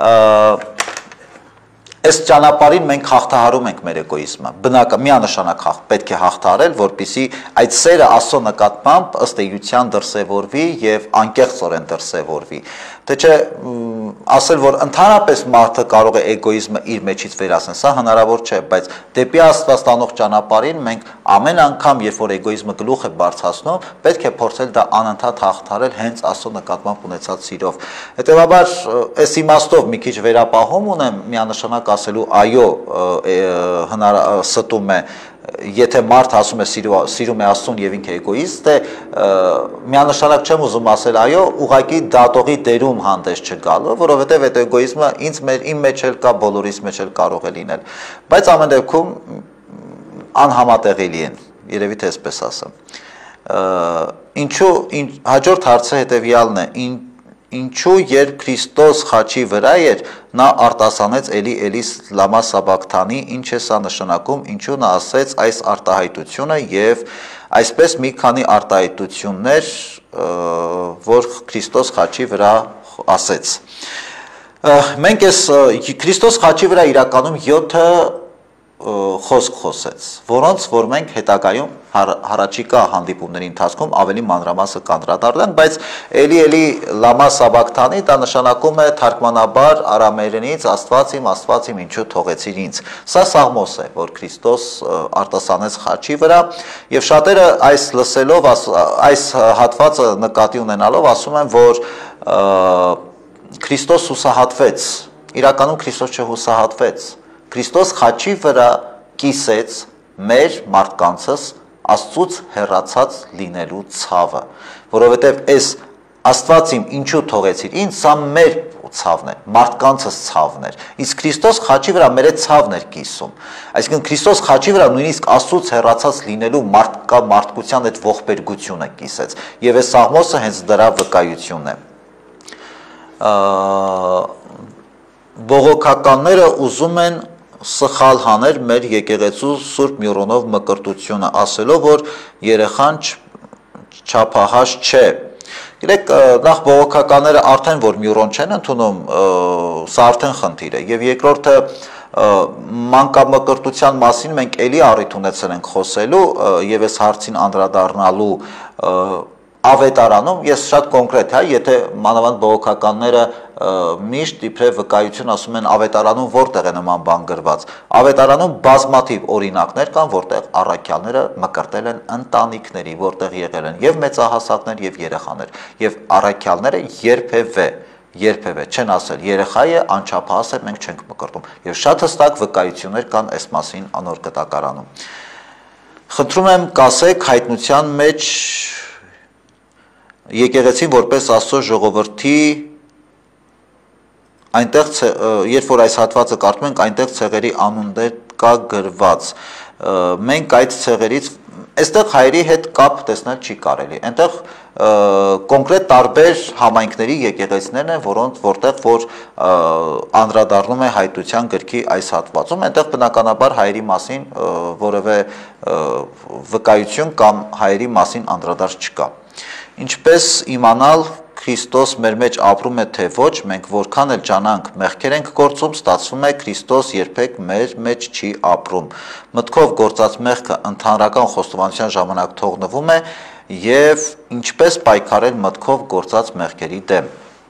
այս ճանապարհին մենք հաղթահարում ենք մեր էգոիզմը։ Բնական միանշանակ պետք է հաղթահարել, որպեսզի այդ սերը Աստծո նկատմամբ ըստ էության դրսևորվի եւ անկեղծորեն դրսևորվի։ Թե չէ ասել, որ ընդհանրապես մարդը կարող է էգոիզմը իր մեջից վերացնել, սա հնարավոր չէ, բայց դեպի Աստված տանող ճանապարհին մենք ամեն անգամ, երբ որ էգոիզմը գլուխ է բարձրացնում, պետք է փորձել դա անընդհատ հաղթահարել հենց Աստծո նկատմամբ ունեցած սիրով։ Հետևաբար, այս իմաստով մի քիչ վերապահում ունեմ, միանշանակ ասելու այո, ստում է, եթե մարդ ասում է սիրում է Աստծուն եւ ինքը էգոիստ է, միանշանակ չեմ ուզում ասել այո, ուղղակի դատողի դերում հանդես չգալու, որովհետեւ այդ էգոիզմը ինձ մեր իմ մեջ էլ կա, բոլորիս մեջ էլ կարող է լինել, բայց ամեն դեպքում անհամատեղելի են, երևի թե այսպես ասեմ։ Ինչու հաջորդ հարցը հետեւյալն է, ինչու երբ Քրիստոս խաչի վրա էր, նա արտասանեց էլի էլի լամա սաբակթանի, ինչ է սա նշանակում, ինչու նա ասեց այս արտահայտությունը եւ այսպես մի քանի արտահայտություններ, որ Քրիստոս խաչի վրա ասեց։ Մենք այս Քրիստոս խաչի վրա իրականում յոթ խոսք խոսեց, որոնց որ մենք հետագայում հարաճիկա հանդիպումների ընթացքում ավելի մանրամասը կանդրադառնանք, բայց էլի էլի լամա սաբակթանի դա նշանակում է թարգմանաբար արամերենից Աստված իմ, Աստված իմ, ինչու թողեցիր ինձ։ Սա Սաղմոս է, որ Քրիստոս արտասանեց խաչի վրա, եւ շատերը այս լսելով, այս հատվածը նկատի ունենալով ասում են, որ Քրիստոս հուսահատվեց, իրականում Քրիստոս չհուսահատվեց, Քրիստոս խաչի վրա կիսեց մեր մարդկանցս Աստծուց հեռացած լինելու ցավը, որովհետև այս Աստված իմ ինչու թողեցիր ինձ, սա մեր ցավն է, մարդկանցս ցավն էր, իսկ Քրիստոս խաչի վրա մեր ցավն էր կիսում, այսինքն Քրիստոս խաչի վրա նույնիսկ Աստծուց հեռացած լինելու մարդկա մարդկության այդ ողբերգությունը կիսեց, եւ այս Սաղմոսը հենց դրա վկայությունն է։ Բողոքականները ուզում են սխալ հաներ մեր եկեղեցու Սուրբ Միրոնով մկրտությունը, ասելով, որ երեխան չափահաս չէ։ Գիտեք, նախ բողոքականները արդեն որ Միրոն չեն ընդունում, սա արդեն խնդիր է, եւ երկրորդը մանկամկրտության մասին մենք էլի առիթ ունեցել ենք խոսելու եւ այս հարցին անդրադառնալու ավետարանում, ես շատ կոնկրետ, հա, եթե մանավանդ բողոքականները միշտ իբրև վկայություն ասում են ավետարանում որտեղ է նման բան գրված։ Ավետարանում բազմաթիվ օրինակներ կան, որտեղ առաքյալները մկրտել են ընտանիքների, որտեղ եղել են եւ մեծահասակներ եւ երեխաներ, եւ առաքյալները երբևէ երբևէ չեն ասել երեխա է, անչափահաս է, մենք չենք մկրտում։ Եվ շատ հստակ վկայություններ կան այս մասին անոր գտակարանում։ Խնդրում եմ կասեք հայտնության մեջ եկեղեցին որպես Աստծո ժողովրդի այնտեղ երբ որ այս հատվածը կարդում ենք այնտեղ ցեղերի անուններ կա գրված մենք այդ ցեղերից այստեղ հայերի հետ կապ տեսնել չի կարելի։ Այնտեղ կոնկրետ տարբեր համայնքների եկեղեցիներն են, որոնց որտեղ որ անդրադառնում է հայտության գրքի այս հատվածում, այնտեղ բնականաբար հայերի մասին որևէ վկայություն կամ հայերի մասին անդրադարձ չկա։ Ինչպես իմանալ Քրիստոս մեր մեջ ապրում է թե ոչ, մենք որքան էլ ջանանք մեղքեր ենք գործում, ստացվում է Քրիստոս երբեք մեր մեջ չի ապրում։ Մտքով գործած մեղքը ընդհանրական խոստովանության ժամանակ թողնվում է եւ ինչպես պայքարել մտքով գործած մեղքերի դեմ։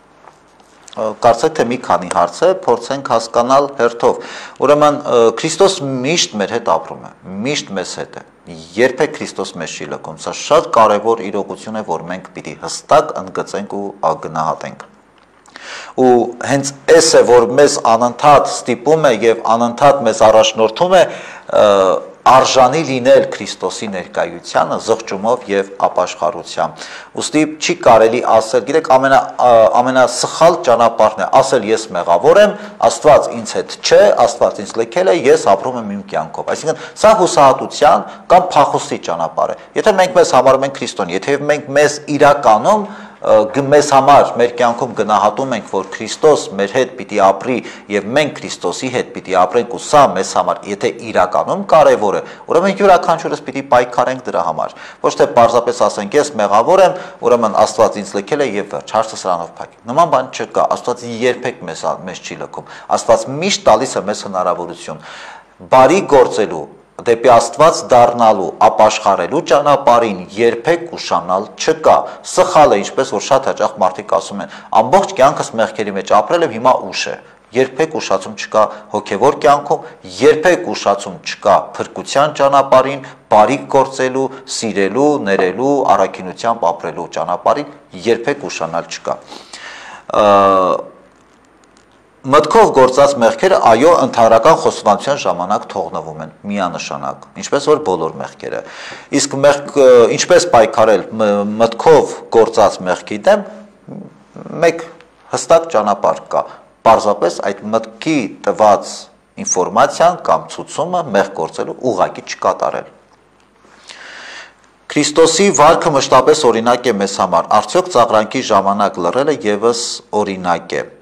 Կարծեք թե մի քանի հարց է, փորձենք հասկանալ հերթով։ Ուրեմն Քրիստոս միշտ մեր հետ ապրում է, միշտ մեզ հետ է։ Երբեք Քրիստոս մեզ չի լքում։ Սա շատ կարևոր իրողություն է, որ մենք պիտի հստակ ընդգծենք ու գնահատենք։ Ու հենց այս է, որ մեզ անընդհատ ստիպում է եւ անընդհատ մեզ առաջնորդում է արժանի լինել Քրիստոսի ներկայությանը զղջումով եւ ապաշխարությամբ։ Ոստի չի կարելի ասել, գիտեք, ամենա ամենասխալ ճանապարհն է ասել ես մեղավոր եմ, Աստված ինձ հետ չէ, Աստված ինձ լքել է, ես ապրում եմ իմ կյանքով։ Այսինքն սա հուսահատության կամ փախուստի ճանապարհ է։ Եթե մենք մեզ համարում ենք քրիստոնյա, եթե մենք մեզ իրականում մեզ համար մեր կյանքում գնահատում ենք, որ Քրիստոս մեր հետ պիտի ապրի եւ մենք Քրիստոսի հետ պիտի ապրենք ու սա մեզ համար եթե իրականում կարեւոր է, ուրեմն յուրաքանչյուրս պիտի պայքարենք դրա համար։ Ոչ թե պարզապես ասենք ես մեղավոր եմ, ուրեմն Աստված ինձ լքել է եւ վերջ, հարցը սրանով փակի։ Նման բան չկա, Աստված երբեք մեզ մեզ չի լքում։ Աստված միշտ տալիս է մեզ հնարավորություն բարի գործելու դեպի Աստված դառնալու, ապաշխարելու ճանապարհին երբեք ուշանալ չկա։ Սխալ է, ինչպես որ շատ հաճախ մարդիկ ասում են, ամբողջ կյանքս մեղքերի մեջ ապրել եմ, հիմա ուշ է։ Երբեք ուշացում չկա հոգևոր կյանքում, երբեք ուշացում չկա փրկության ճանապարհին, բարիք գործելու, սիրելու, ներելու, առաքինությամբ ապրելու ճանապարհին, երբեք ուշանալ չկա։ Մտքով գործած մեղքերը այո ընդհանրական խոստովանության ժամանակ թողնվում են միանշանակ, ինչպես որ բոլոր մեղքերը։ Իսկ մեղք ինչպես պայքարել մտքով գործած մեղքի դեմ, մեկ հստակ ճանապարհ կա։ Պարզապես այդ մտքի տված ինֆորմացիան կամ ցուցումը մեղք գործելու ուղղակի չկատարել։ Քրիստոսի վարքը մշտապես օրինակ է մեզ համար, արդյոք ծաղրանքի ժամանակ լռելը եւս օրինակ է։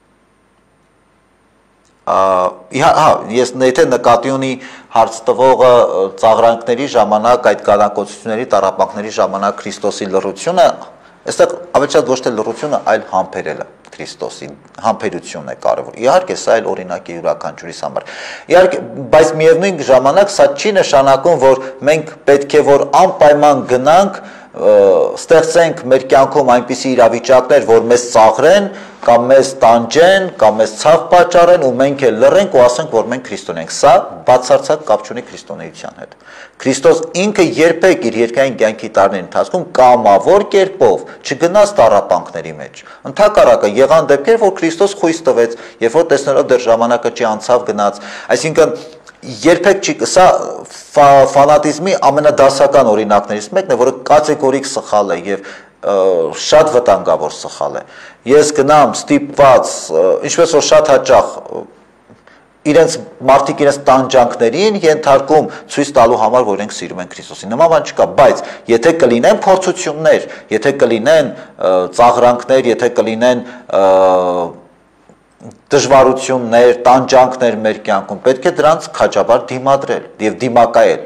Հա, ես եթե նկատի ունի հարց տվողը ծաղրանքների ժամանակ այդ գանակոծությունների տառապանքների ժամանակ Քրիստոսի լռությունը, այստեղ ավելի շատ ոչ թե լռությունը, այլ համբերելը Քրիստոսի համբերությունն է կարևոր։ Իհարկե սա էլ օրինակ է յուրաքանչյուրիս համար։ Իհարկե, բայց միևնույն ժամանակ սա չի նշանակում, որ մենք պետք է որ անպայման գնանք ստեղծենք մեր կյանքում այնպիսի իրավիճակներ, որ մեզ ծաղրեն, կամ մեզ տանջեն, կամ մեզ ցավ պատճառեն ու մենք էլ լռենք ու ասենք, որ մենք քրիստոնյա ենք։ Սա բացարձակ կապ չունի քրիստոնեության հետ։ Քրիստոս ինքը երբեք իր երկրային կյանքի տարիների ընթացքում կամավոր կերպով չգնաց տառապանքների մեջ։ Ընդհակառակը եղան դեպքեր, որ Քրիստոս խույս տվեց, երբ որ տեսնելով դեռ ժամանակը չի անցավ գնաց։ Այսինքն երբեք չի, սա ֆանատիզմի ամենադասական օրինակներից մեկն է, որը կատեգորիկ սխալ է եւ շատ վտանգավոր սխալ է։ Ես գնամ ստիպված, ինչպես որ շատ հաճախ իրենց մարդիկ իրենց տանջանքներին ենթարկում ցույց տալու համար, որ իրենք սիրում են Քրիստոսին։ Նման բան չկա, բայց եթե կլինեն փորձություններ, եթե կլինեն ծաղրանքներ, եթե կլինեն դժվարություններ, տանջանքներ մեր կյանքում, պետք է դրանց քաջաբար դիմադրել եւ դիմակայել։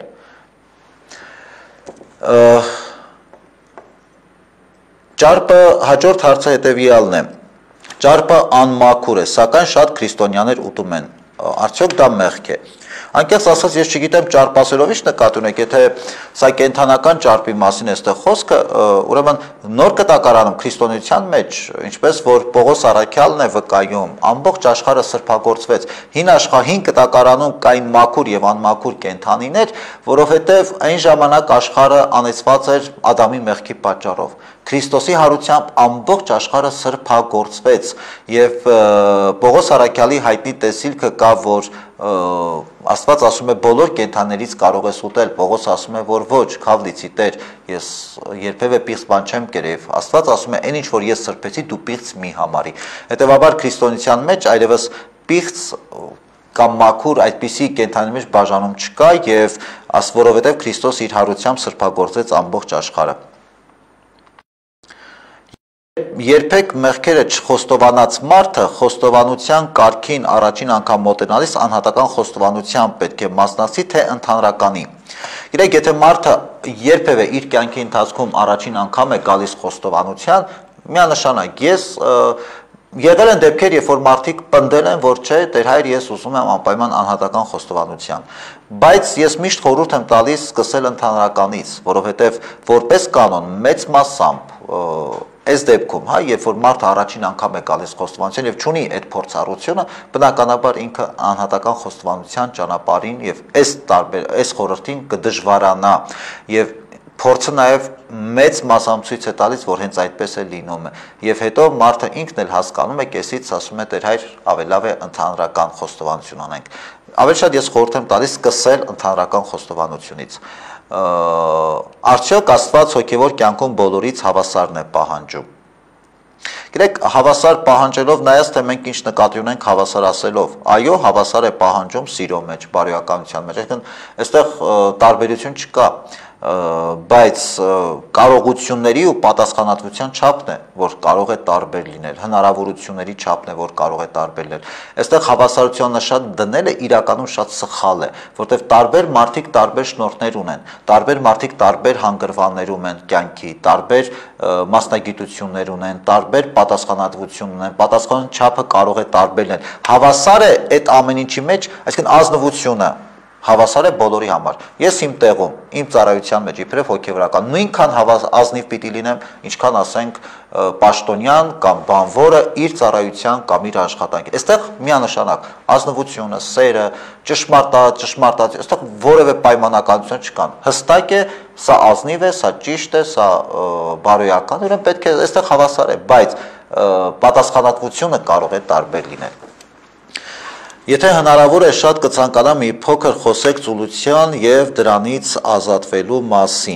Ճարպը հաջորդ հարցը հետևյալն է։ Ճարպը անմաքուր է, սակայն շատ քրիստոնյաներ ուտում են։ Արդյոք դա մեղք է։ Անկեղծ ասած ես չգիտեմ ճարպասերով ինչ նկատի ունեք, եթե սա կենթանական ճարպի մասին է այստեղ խոսքը, ուրեմն նոր կտակարանում քրիստոնեության մեջ, ինչպես որ Պողոս առաքյալն է վկայում, ամբողջ աշխարհը սրբագործվեց։ Հին աշխարհին կտակարանում կային մաքուր եւ անմաքուր կենթանիներ, որովհետեւ այն ժամանակ աշխարհը անեցված էր Ադամի մեղքի պատճառով։ Քրիստոսի հարությամբ ամբողջ աշխարհը սրբագործվեց եւ Պողոս առաքյալի հայտնի տեսիլքը կա, որ Աստված ասում է բոլոր կենթաններից կարող ես ուտել, Պողոս ասում է, որ ոչ, քավլիցի Տեր, ես երբևէ պիղծ բան չեմ կերել։ Աստված ասում է, այն ինչ որ ես սրբեցի, դու պիղծ մի համարի։ Հետևաբար քրիստոնեության մեջ այլևս պիղծ կամ մաքուր այդպիսի կենդանի մեջ բաժանում չկա եւ աս որովհետեւ Քրիստոս իր հարությամբ սրբագործեց ամբողջ աշխարհը։ Երբեք մեղքերը չխոստովանած մարդը խոստովանության կարգին առաջին անգամ մոտենալիս անհատական խոստովանության պետք է մասնակցի թե ընդհանրականի։ Գիտեք, եթե մարդը երբևէ իր կյանքի ընթացքում առաջին անգամ է գալիս խոստովանության, միանշանակ ես եղել են դեպքեր, երբ որ մարդիկ պնդել են, որ չէ, Տեր Հայր, ես ուզում եմ անպայման անհատական խոստովանության, բայց ես միշտ խորհուրդ եմ տալիս սկսել ընդհանրականից, որովհետև որպես կանոն մեծ մասամբ այս դեպքում, հա, երբ որ մարդը առաջին անգամ է գալիս խոստովանության եւ չունի այդ փորձառությունը, բնականաբար ինքը անհատական խոստովանության ճանապարհին եւ այս տարբեր այս խորհրդին կդժվարանա եւ փորձը նաև մեծ մասամցույց է տալիս, որ հենց այդպես է լինում է, եւ հետո մարդը ինքն էլ հասկանում է, կեսից ասում է, Տեր Հայր, ավելի լավ է ընդհանրական խոստովանություն անենք։ Ավելի շատ ես խորհուրդ եմ տալիս սկսել ընդհանրական խոստովանությունից։ Արդյոք Աստված հոգևոր կյանքում բոլորից հավասարն է պահանջում։ Գիտեք, հավասար պահանջելով նայած թե մենք ինչ նկատի ունենք հավասար ասելով, այո, հավասար է պահանջում սիրո մեջ, բարոյականության մեջ, այսինքն այստեղ տարբերություն չկա, բայց կարողությունների ու պատասխանատվության չափն է, որ կարող է տարբեր լինել, հնարավորությունների չափն է, որ կարող է տարբեր լինել։ Այստեղ հավասարության նշան դնելը իրականում շատ սխալ է, որտեղ տարբեր մարդիկ տարբեր շնորհներ ունեն, տարբեր մարդիկ տարբեր հանգրվաններ ունեն կյանքի, տարբեր մասնագիտություններ ունեն, տարբեր պատասխանատվություն ունեն, պատասխանատվության չափը կարող է տարբեր լինել։ Հավասար է այդ ամեն ինչի մեջ, այսինքն ազնվությունը հավասար է բոլորի համար։ Ես իմ տեղում, իմ ծառայության մեջ իբրև հոգևորական նույնքան ազնիվ պիտի լինեմ, ինչքան ասենք պաշտոնյան կամ բանվորը իր ծառայության կամ իր աշխատանքի։ Այստեղ միանշանակ ազնվությունը, սերը, ճշմարտա, ճշմարտացի, այստեղ որևէ պայմանականություն չկան։ Հստակ է, սա ազնիվ է, սա ճիշտ է, սա բարոյական, ուրեմն պետք է այստեղ հավասար է, բայց պատասխանատվությունը կարող է տարբեր լինել։ Եթե հնարավոր է շատ կցանկանամ մի փոքր խոսեք ծուլության եւ դրանից ազատվելու մասին։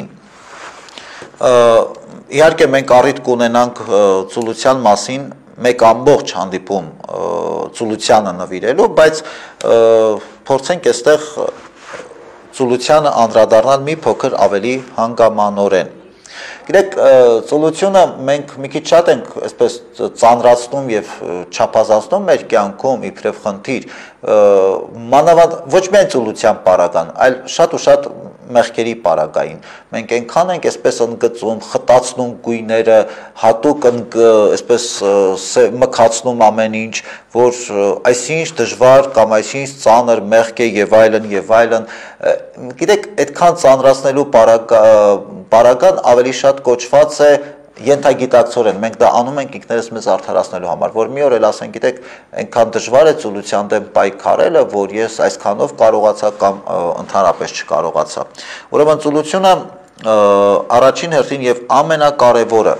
Իհարկե մենք առիթ կունենանք ծուլության մասին մեկ ամբողջ հանդիպում ծուլությանը նվիրելու, բայց փորձենք այստեղ ծուլությանը անդրադառնալ մի փոքր ավելի հանգամանորեն։ Գիտեք, ծուլությունը մենք մի քիչ շատ ենք այսպես ծանրացնում եւ չափազանցնում մեր կյանքում իբրև խնդիր, մանավանդ ոչ միայն ծուլության պարագան, այլ շատ ու շատ մեղքերի պարագային։ Մենք այնքան ենք այսպես ընդգծում, խտացնում գույները, հատուկ այսպես մքացնում ամեն ինչ, որ այսինչ դժվար կամ այսինչ ծանր մեղք է եւ այլն եւ այլն։ Գիտեք, այդքան ծանրացնելու պարագան ավելի շատ կոչված է ենթագիտակցորեն, մենք դա անում ենք ինքներս մեզ արդարացնելու համար, որ մի օր էլ ասենք, գիտեք, այնքան դժվար է ծուլության դեմ պայքարելը, որ ես այսքանով կարողացա կամ ընդհանրապես չկարողացա։ Ուրեմն ծուլությունը առաջին հերթին եւ ամենակարևորը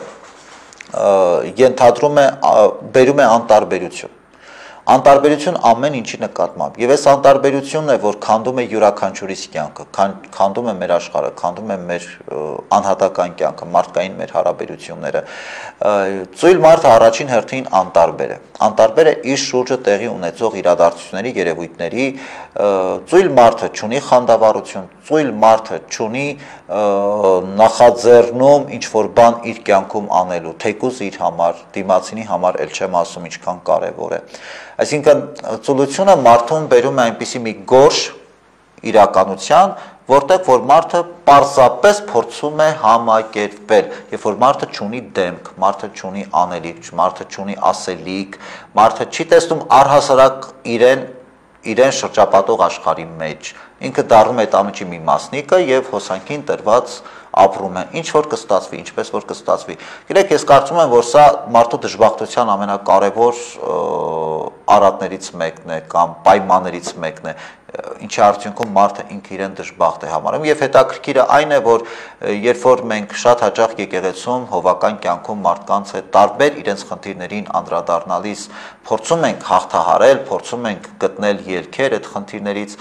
ենթադրում է, բերում է անտարբերություն։ Անտարբերություն ամեն ինչի նկատմամբ, եւ այս անտարբերությունն է, որ քանդում է յուրաքանչյուրիս կյանքը, քանդում է մեր աշխարհը, քանդում է մեր անհատական կյանքը, մարդկային մեր հարաբերությունները։ Ծույլ մարդը առաջին հերթին անտարբեր է։ Անտարբեր է իր շուրջը տեղի ունեցող իրադարձությունների, երևույթների, ծույլ մարդը չունի խանդավառություն, ծույլ մարդը չունի նախաձեռնում ինչ-որ բան իր կյանքում անելու, թեկուզ իր համար, դիմացինի համար էլ չեմ ասում ինչքան կարևոր է։ Այսինքն ծուլությունը մարդուն բերում է այնպիսի մի գորշ իրականության, որտեղ որ մարդը պարզապես փորձում է համակերպվել, երբ որ մարդը չունի դեմք, մարդը չունի անելիք, մարդը չունի ասելիք, մարդը չի տեսնում առհասարակ իրեն իրեն շրջապատող աշխարհի մեջ, ինքը դառնում է այդ ամենի մի մասնիկը եւ հոսանքին տրված ապրում է, ինչ որ կստացվի, ինչպես որ կստացվի։ Գիտեք, ես կարծում եմ, որ սա մարդու դժբախտության ամենակարևոր արատներից մեկն է կամ պայմաններից մեկն է, ինչի արդյունքում մարդը ինքը իրեն դժբախտ է համարում եւ հետաքրքիրը այն է, որ երբ որ մենք շատ հաճախ եկեղեցում հովական կյանքում մարդկանց հետ տարբեր իրենց խնդիրներին անդրադառնալիս փորձում ենք հաղթահարել, փորձում ենք գտնել ելքեր այդ խնդիրներից,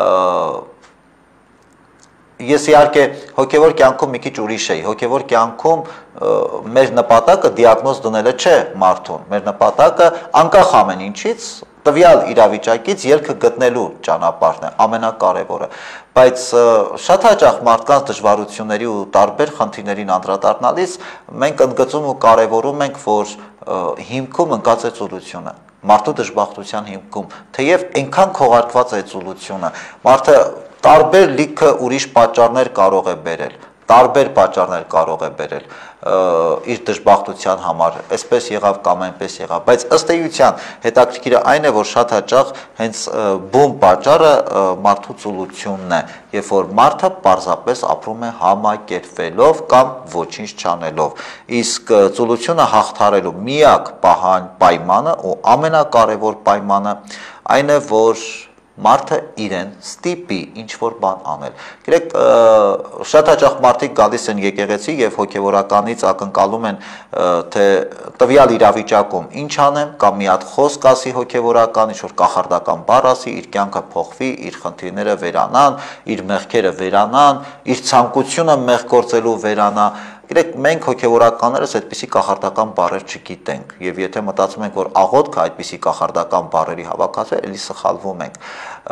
ես իհարկե հոգևոր կյանքում մի քիչ ուրիշ էի, հոգևոր կյանքում մեր նպատակը դիագնոզ դնելը չէ մարդուն, մեր նպատակը անկախ ամեն ինչից տվյալ իրավիճակից ելքը գտնելու ճանապարհն է ամենակարևորը, բայց շատ հաճախ մարդկանց դժվարությունների ու տարբեր խնդիրներին անդրադառնալիս մենք ընդգծում ու կարևորում ենք, որ հիմքում ընկած է ծուլությունը, մարդու դժբախտության հիմքում, թեև այնքան քողարկված է ծուլությունը, մարդը տարբեր լիքը ուրիշ պատճառներ կարող է բերել, տարբեր պատճառներ կարող է բերել իր դժբախտության համար, այսպես եղավ կամ այնպես եղավ, բայց ըստ էության հետաքրքիրը այն է, որ շատ հաճախ հենց բուն պատճառը մարդու ծուլությունն է, երբ որ մարդը պարզապես ապրում է համակերպվելով կամ ոչինչ չանելով, իսկ ծուլությունը հաղթահարելու միակ պահան պայմանը ու ամենակարևոր պայմանը այն է, որ մարդը իրեն ստիպի ինչ-որ բան անել։ Գիտեք, շատ հաճախ մարդիկ գալիս են եկեղեցի եւ հոգեվորականից ակնկալում են, թե տվյալ իրավիճակում ինչ անեմ, կամ մի հատ խոսք ասի հոգեվորական, ինչ-որ կախարդական բառ ասի, իր կյանքը փոխվի, իր խնդիրները վերանան, իր մեղքերը վերանան, իր ցանկությունը մեղք գործելու վերանա։ Գիտեք, մենք հոգեվորականներս այդպիսի կախարդական բառեր չգիտենք, եւ եթե մտածում ենք, որ աղոթքը այդպիսի կախարդական բառերի հավաքած է, էլի սխալվում ենք։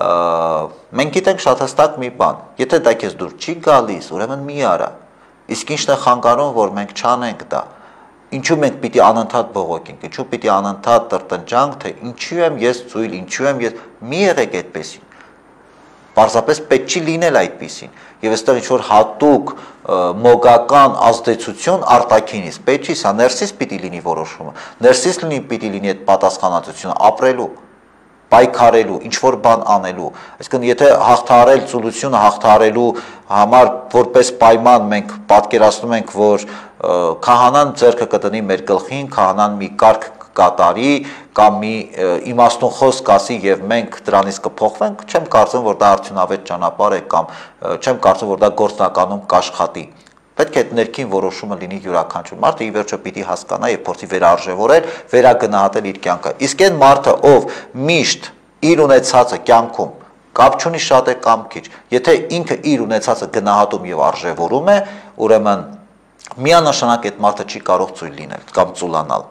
Մենք գիտենք շատ հստակ մի բան, եթե դա քեզ դուր չի գալիս, ուրեմն մի արա։ Իսկ ինչն է խանգարում, որ մենք չանենք դա։ Ինչու մենք պիտի անընդհատ բողոքենք, ինչու պիտի անընդհատ տրտնջանք, թե ինչու եմ ես ծույլ, ինչու եմ ես, մի եղեք այդպեսին։ Պարզապես պետք չի լինել այդպիսին, եւ այստեղ ինչ-որ հատուկ մոգական ազդեցություն արտաքինից, պետք չի, սա ներսից պիտի լինի որոշումը, ներսից լինի պիտի լինի այդ պատասխանատվությունը ապրելու, պայքարելու, ինչ-որ բան անելու, այսինքն եթե հաղթահարել ծուլությունը հաղթահարելու համար որպես պայման մենք պատկերացնում ենք, որ քահանան ձեռքը կդնի մեր գլխին, քահանան մի կարգ կատարի կամ մի իմաստուն խոսք ասի եւ մենք դրանից կփոխվենք, չեմ կարծում, որ դա արդյունավետ ճանապարհ է կամ չեմ կարծում, որ դա գործնականում կաշխատի։ Պետք է այդ ներքին որոշումը լինի յուրաքանչյուր մարդը ի վերջո պիտի հասկանա եւ փորձի վերարժևորել, վերագնահատել իր կյանքը։ Իսկ այն մարդը, ով միշտ իր ունեցածը կյանքում կապ չունի շատ է կամ քիչ, եթե ինքը իր ունեցածը գնահատում եւ արժևորում է, ուրեմն միանշանակ այդ մարդը չի կարող ծույլ լինել կամ ծուլանալ։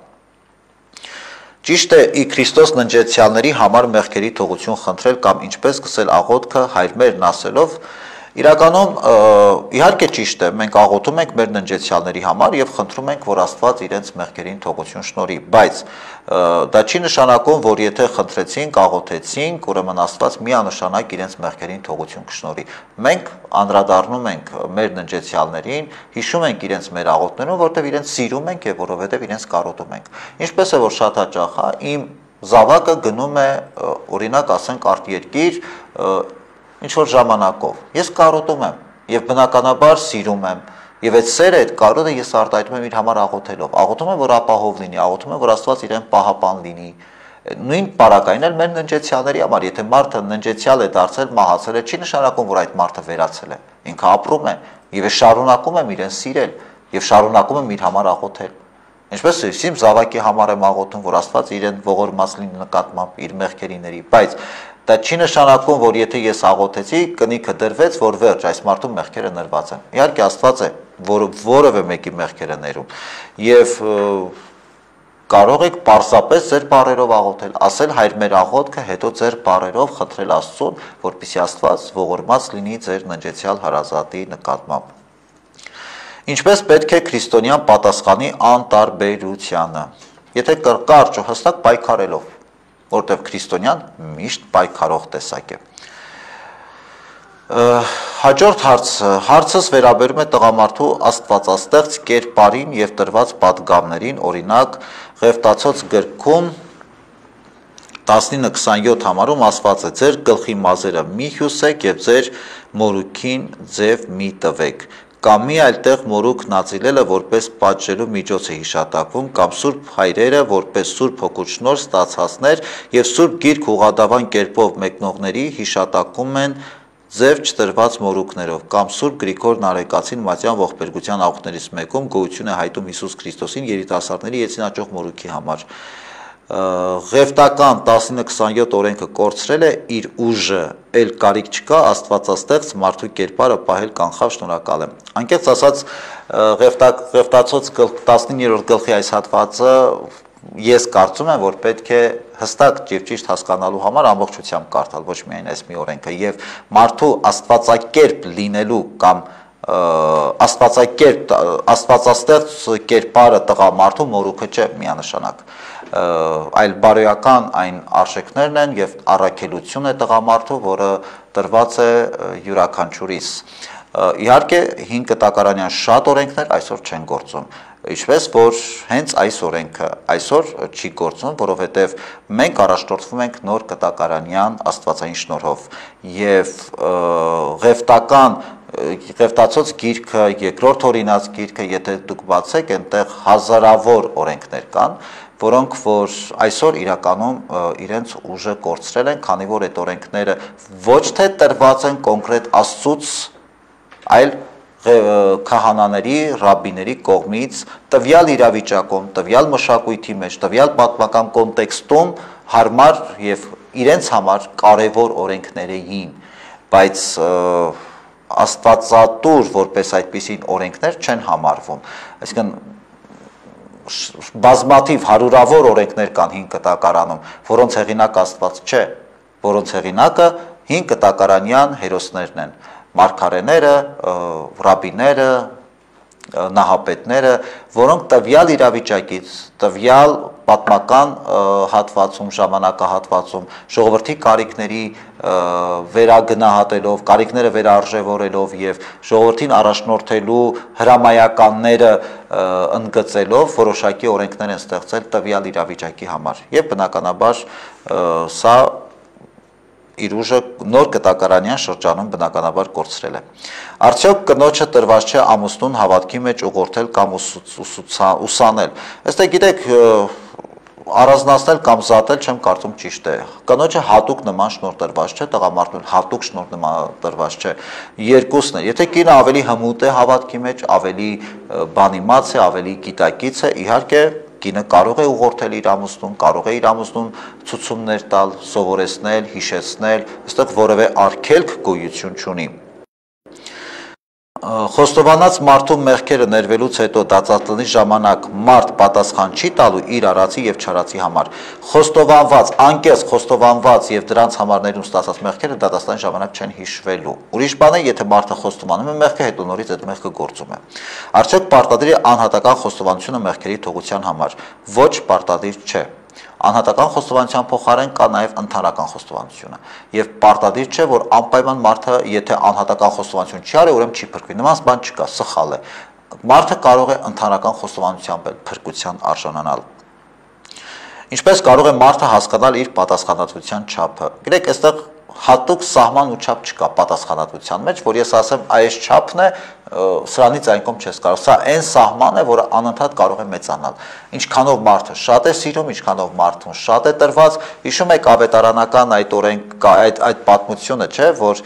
Ճիշտ է ի Քրիստոս ննջեցյալների համար մեղքերի թողություն խնդրել կամ ինչպես սկսել աղոթքը հայր մերն ասելով, իրականում իհարկե ճիշտ է, մենք աղոթում ենք մեր ննջեցյալների համար եւ խնդրում ենք, որ Աստված իրենց մեղքերին թողություն շնորհի, բայց դա չի նշանակում, որ եթե խնդրեցինք, աղոթեցինք, ուրեմն Աստված միանշանակ իրենց մեղքերին թողություն կշնորհի։ Մենք անդրադառնում ենք մեր ննջեցյալներին, հիշում ենք իրենց մեր աղոթներում, որտեղ իրենց սիրում ենք եւ որովհետեւ իրենց կարոտում ենք։ Ինչպես է որ շատ հաճախ է, իմ զավակը գնում է, օրինակ ասենք արտերկիր, ինչ որ ժամանակով։ Ես կարոտում եմ եւ բնականաբար սիրում եմ եւ այդ սերը, այդ կարոտը ես արտահայտում եմ իր համար աղոթելով։ Աղոթում եմ, որ ապահով լինի, աղոթում եմ, որ Աստված իրեն պահապան լինի։ Նույն պարագային էլ մեր ննջեցյալների համար, եթե մարդը ննջեցյալ է դարձել, մահացել է, չի նշանակում, որ այդ մարդը վերացել է։ Ինքը ապրում է եւ շարունակում եմ իրեն սիրել եւ շարունակում եմ իր համար աղոթել։ Ինչպես իմ զավակի համար եմ աղոթում, որ Աստված իրեն ողորմած լինի նկատմամբ իր մեղքերիների, բայց դա չի նշանակում, որ եթե ես աղոթեցի, կնիքը դրվեց, որ վերջ, այս մարդու մեղքերը ներված են։ Իհարկե Աստված է, որ որևէ մեկի մեղքերը ներում։ Եվ կարող եք պարզապես ձեր բառերով աղոթել, ասել հայր մեր աղոթքը, հետո ձեր բառերով խնդրել Աստծուն, որպեսզի Աստված ողորմած լինի ձեր ննջեցյալ հարազատի նկատմամբ։ Ինչպես պետք է քրիստոնյան պատասխանի անտարբերությանը։ Եթե կարճ ու հստակ պայքարելով, որտեղ քրիստոնյան միշտ պայքարող տեսակ է։ Հաջորդ հարցը, հարցս վերաբերում է տղամարդու աստվածաստեղծ կերպարին եւ տրված պատգամներին, օրինակ Ղևտացոց գրքում տասնինը քսանյոթ համարում ասված է. ձեր գլխի մազերը մի հյուսեք եւ ձեր մորուքին ձև մի տվեք, կամ մի այլտեղ մորուք նածիլելը որպես պատժելու միջոց է հիշատակվում, կամ սուրբ հայրերը որպես սուրբ հոգու շնորհ ստացածներ եւ սուրբ գիրք ուղադավան կերպով մեկնողների հիշատակում են ձև չտրված մորուքներով, կամ սուրբ Գրիգոր Նարեկացին մատյան ողբերգության աղոթներից մեկում գոյություն է հայտում Հիսուս Քրիստոսին երիտասարդների եծին աճող մորուքի համար։ Ղևտական տասնինը քսանյոթ օրենքը կորցրել է իր ուժը, էլ կարիք չկա աստվածաստեղծ մարդու կերպարը պահել կանխավ, շնորհակալ եմ։ Անկեղծ ասած, Ղևտացոց տասնիններորդ գլխի այս հատվածը ես կարծում եմ, որ պետք է հստակ եւ ճիշտ հասկանալու համար ամբողջությամբ կարդալ ոչ միայն այս մի օրենքը եւ մարդու աստվածակերպ լինելու կամ աստվածակերպ աստվածաստեղծ կերպարը տղամարդու մորուքը չէ միանշանակ այլ բարոյական այն արժեքներն են եւ առաքելություն է տղամարդու, որը տրված է յուրաքանչյուրիս իհարկե հին կտակարանյան շատ օրենքներ այսօր չեն գործում ինչպես որ հենց այս օրենքը այսօր չի գործում որովհետեւ մենք առաջնորդվում ենք նոր կտակարանյան աստվածային շնորհով եւ ղևտական Ղևտացոց գիրքը, երկրորդ օրինաց գիրքը, եթե դուք բացեք, այնտեղ հազարավոր օրենքներ կան, որոնք որ այսօր իրականում իրենց ուժը կորցրել են, քանի որ այդ օրենքները ոչ թե տրված են կոնկրետ Աստծուց, այլ քահանաների, ռաբիների կողմից տվյալ իրավիճակում, տվյալ մշակույթի մեջ, տվյալ պատմական կոնտեքստում հարմար եւ իրենց համար կարևոր օրենքներ էին, բայց աստվածատուր որպես այդպիսին օրենքներ չեն համարվում այսինքն բազմաթիվ հարյուրավոր օրենքներ կան հին կտակարանում որոնց հեղինակ Աստված չէ որոնց հեղինակը հին կտակարանյան հերոսներն են մարգարեները ռաբիները նահապետները որոնք տվյալ իրավիճակից տվյալ պատմական հատվածում ժամանակահատվածում ժողովրդի կարիքների վերագնահատելով կարիքները վերարժևորելով եւ ժողովրդին առաջնորդելու հրամայականները ընդգծելով որոշակի օրենքներ են ստեղծել տվյալ իրավիճակի համար եւ բնականաբար սա իր ուժը նոր կտակարանյան շրջանում բնականաբար կորցրել է արդյոք կնոջը տրված չէ ամուսնուն հավատքի մեջ ուղղորդել կամ ուսանել այստեղ գիտեք առանձնացնել կամ զատել չեմ կարծում ճիշտ է կնոջը հատուկ նման շնորհ տրված չէ տղամարդուն հատուկ շնորհ նման տրված չէ երկուսն է եթե կինը ավելի հմուտ է հավատքի մեջ ավելի բանիմաց է ավելի գիտակից է իհարկե Կինը կարող է ուղղորդել իր ամուսնուն, կարող է իր ամուսնուն ցուցումներ տալ, սովորեցնել, հիշեցնել, այստեղ որևէ արգելք գոյություն չունի։ Խոստովանած մարդու մեղքերը ներվելուց հետո դատատնի ժամանակ մարդ պատասխան չի տալու իր արածի եւ չարածի համար։ Խոստովանված, անկեղծ խոստովանված եւ դրանց համարներում ստացած մեղքերը դատաստանի ժամանակ չեն հիշվելու։ Ուրիշ բան է, եթե մարդը խոստովանում է մեղքը, հետո նորից այդ մեղքը գործում է։ Արդյոք պարտադիր է անհատական խոստովանությունը մեղքերի թողության համար։ Ոչ պարտադիր չէ։ Անհատական խոստովանության փոխարեն կա նաև ընդհանրական խոստովանությունը եւ պարտադիր չէ որ անպայման մարդը եթե անհատական խոստովանություն չի արի ուրեմն չի փրկվի նման բան չկա սխալ է մարդը կարող է ընդհանրական խոստովանությամբ էլ փրկության արժանանալ ինչպես կարող է մարդը հասկանալ իր պատասխանատվության չափը գիտեք այստեղ հատուկ սահման ու չափ չկա պատասխանատվության մեջ որ ես ասեմ այս չափն է սրանից այն կողմ չես կարող սա այն սահման է որը անընդհատ կարող է մեծանալ ինչքանով մարդը շատ է սիրում ինչքանով մարդուն շատ է տրված հիշում եք ավետարանական այդ օրենք այդ այդ պատմությունը չէ որ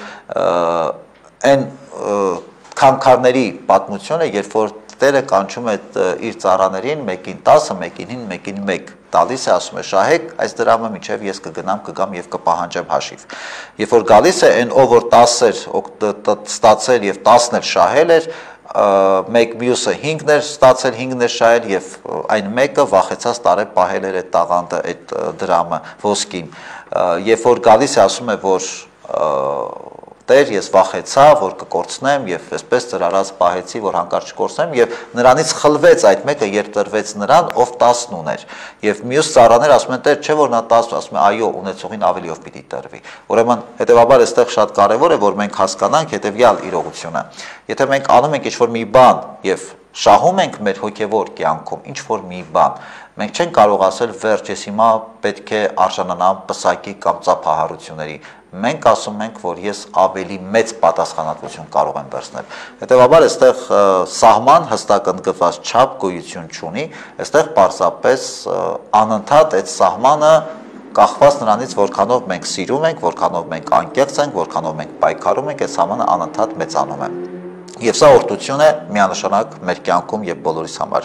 այն քանքարների պատմությունը երբ որ Տերը կանչում է իր ծառաներին մեկին տասը մեկին հին մեկին մեկ տալիս է ասում է շահեք այս դրամը մինչև ես կգնամ կգամ եւ կպահանջեմ հաշիվ երբ որ գալիս է այն ով որ տասը ստացել եւ տասն էլ շահել էր մեկ մյուսը հինգն էր ստացել հինգն էր շահել եւ այն մեկը վախեցած տարե պահել էր այդ տաղանդը այդ դրամը ոսկին երբ որ գալիս է ասում է որ Տեր ես վախեցա որ կկորցնեմ եւ այսպես ծրարած պահեցի որ հանկարծ չկորցնեմ եւ նրանից խլվեց այդ մեկը երբ տրվեց նրան ով տասն ուներ եւ մյուս ծառաներ ասում են Տեր չէ որ նա տասն ասում է այո ունեցողին ավելիով պիտի տրվի ուրեմն հետեւաբար այստեղ շատ կարեւոր է որ մենք հասկանանք հետեւյալ իրողությունը եթե մենք անում ենք ինչ-որ մի բան եւ շահում ենք մեր հոգեվոր կյանքում ինչ-որ մի բան մենք չենք կարող ասել վերջ ես հիմա պետք է արժանանամ պսակի կամ ծափահարությունների մենք ասում ենք որ ես ավելի մեծ պատասխանատվություն կարող եմ վերցնել հետեւաբար այստեղ սահման հստակ ընդգծված չափ գոյություն չունի այստեղ պարզապես անընդհատ այդ սահմանը կախված նրանից որքանով մենք սիրում ենք որքանով մենք անկեղծ ենք որքանով մենք պայքարում ենք այդ սահմանը անընդհատ մեծանում է եւ սա օրհնություն է միանշանակ մեր կյանքում եւ բոլորիս համար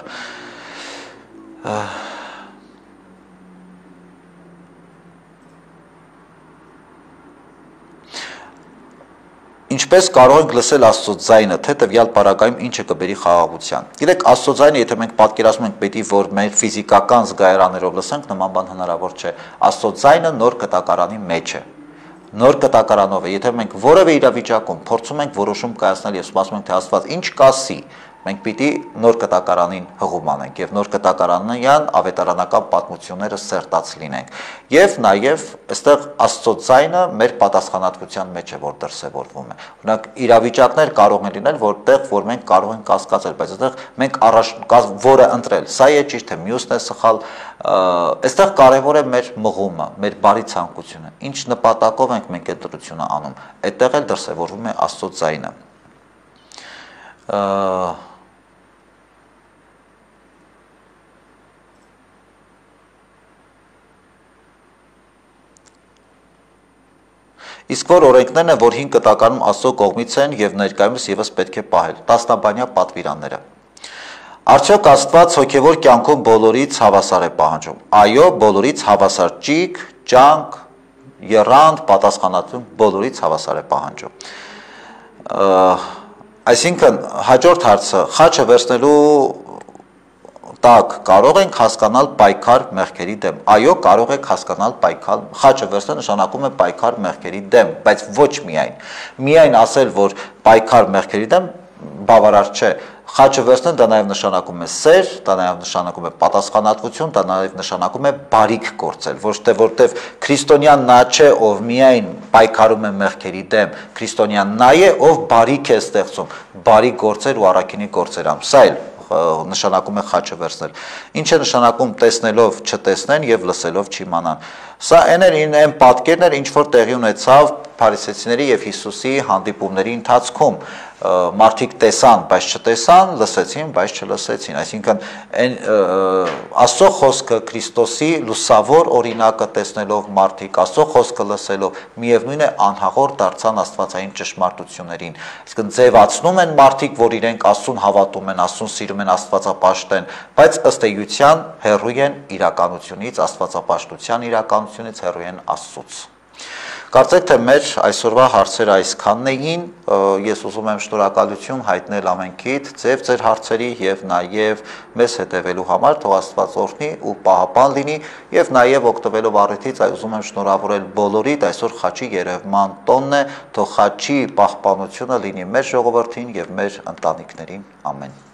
Ինչպես կարող ենք լսել Աստծո ձայնը, թե տվյալ պարագայում ինչը կբերի խաղաղության։ Գիտեք, Աստծո ձայնը, եթե մենք պատկերացնում ենք պետք է որ մեր ֆիզիկական զգայարաններով լսենք, նման բան հնարավոր չէ։ Աստծո ձայնը նոր կտակարանի մեջ է։ Նոր կտակարանով է, եթե մենք որևէ իրավիճակում փորձում ենք որոշում կայացնել եւ սպասում ենք թե Աստված ինչ կասի, մենք պիտի նոր կտակարանին հղում անենք եւ նոր կտակարանյան ավետարանական պատմությունները սերտած լինենք։ Եվ նաեւ այստեղ Աստծո ձայնը մեր պատասխանատվության մեջ է, որ դրսևորվում է։ Օրինակ իրավիճակներ կարող են լինել, որտեղ որ մենք կարող ենք կասկածել, բայց այստեղ մենք առաջ որը ընտրել, սա է ճիշտ թե մյուսն է սխալ, այստեղ կարևոր է մեր մղումը, մեր բարի ցանկությունը, ինչ նպատակով ենք մենք այդ դրությունը անում, այդտեղ էլ դրսևորվում է Աստծո ձայնը։ Իսկ որ օրենքներն են, որ հին կտակարանում Աստծո կողմից են եւ ներկայումս եւս պետք է պահել, տասնաբանյա պատվիրանները։ Արդյոք Աստված հոգևոր կյանքում բոլորից հավասար է պահանջում։ Այո, բոլորից հավասար ճիգ, ջանք, եռանդ, պատասխանատվություն բոլորից հավասար է պահանջում։ Այսինքն հաջորդ հարցը, խաչը վերցնելու տակ կարող ենք հասկանալ պայքար մեղքերի դեմ։ Այո, կարող եք հասկանալ պայքար, խաչը վերցնել նշանակում է պայքար մեղքերի դեմ, բայց ոչ միայն։ Միայն ասել, որ պայքար մեղքերի դեմ բավարար չէ։ Խաչը վերցնել դա նաև նշանակում է սեր, դա նաև նշանակում է պատասխանատվություն, դա նաև նշանակում է բարիք գործել, ոչ թե որտեվ քրիստոնյան նա չէ, ով միայն պայքարում է մեղքերի դեմ, քրիստոնյան նա է, ով բարիք է ստեղծում, բարի գործեր ու առաքինի գործեր ամ։ Սա էլ նշանակում է խաչը վերցնել։ Ինչ է նշանակում տեսնելով չտեսնեն եւ լսելով չիմանան։ Սա այն այն պատկերն էր, ինչ որ տեղի ունեցավ փարիսեցիների եւ Հիսուսի հանդիպումների ընթացքում։ Մարդիկ տեսան, բայց չտեսան, լսեցին, բայց չլսեցին։ Այսինքն այն Աստծո խոսքը Քրիստոսի լուսավոր օրինակը տեսնելով մարդիկ, Աստծո խոսքը լսելով, միևնույն է անհաղոր դարձան աստվածային ճշմարտություններին։ Այսինքն ձևացնում են մարդիկ, որ իրենք Աստծուն հավատում են, Աստծուն սիրում են, աստվածապաշտ են, բայց ըստ էության հեռու են իրականությունից, աստվածապաշտության իրականությունից հեռու են Աստծուց։ Կարծեք թե մեր այսօրվա հարցերը այսքանն էին, ես ուզում եմ շնորհակալություն հայտնել ամենքիդ ձեր ձեր հարցերի եւ նաեւ մեզ հետևելու համար, թող Աստված օրհնի ու պահապան լինի եւ նաեւ օգտվելով առիթից ուզում եմ շնորհավորել բոլորիդ, այսօր խաչի երևման տոնն է, թող խաչի պահպանությունը լինի մեր ժողովրդին եւ մեր ընտանիքներին, ամեն։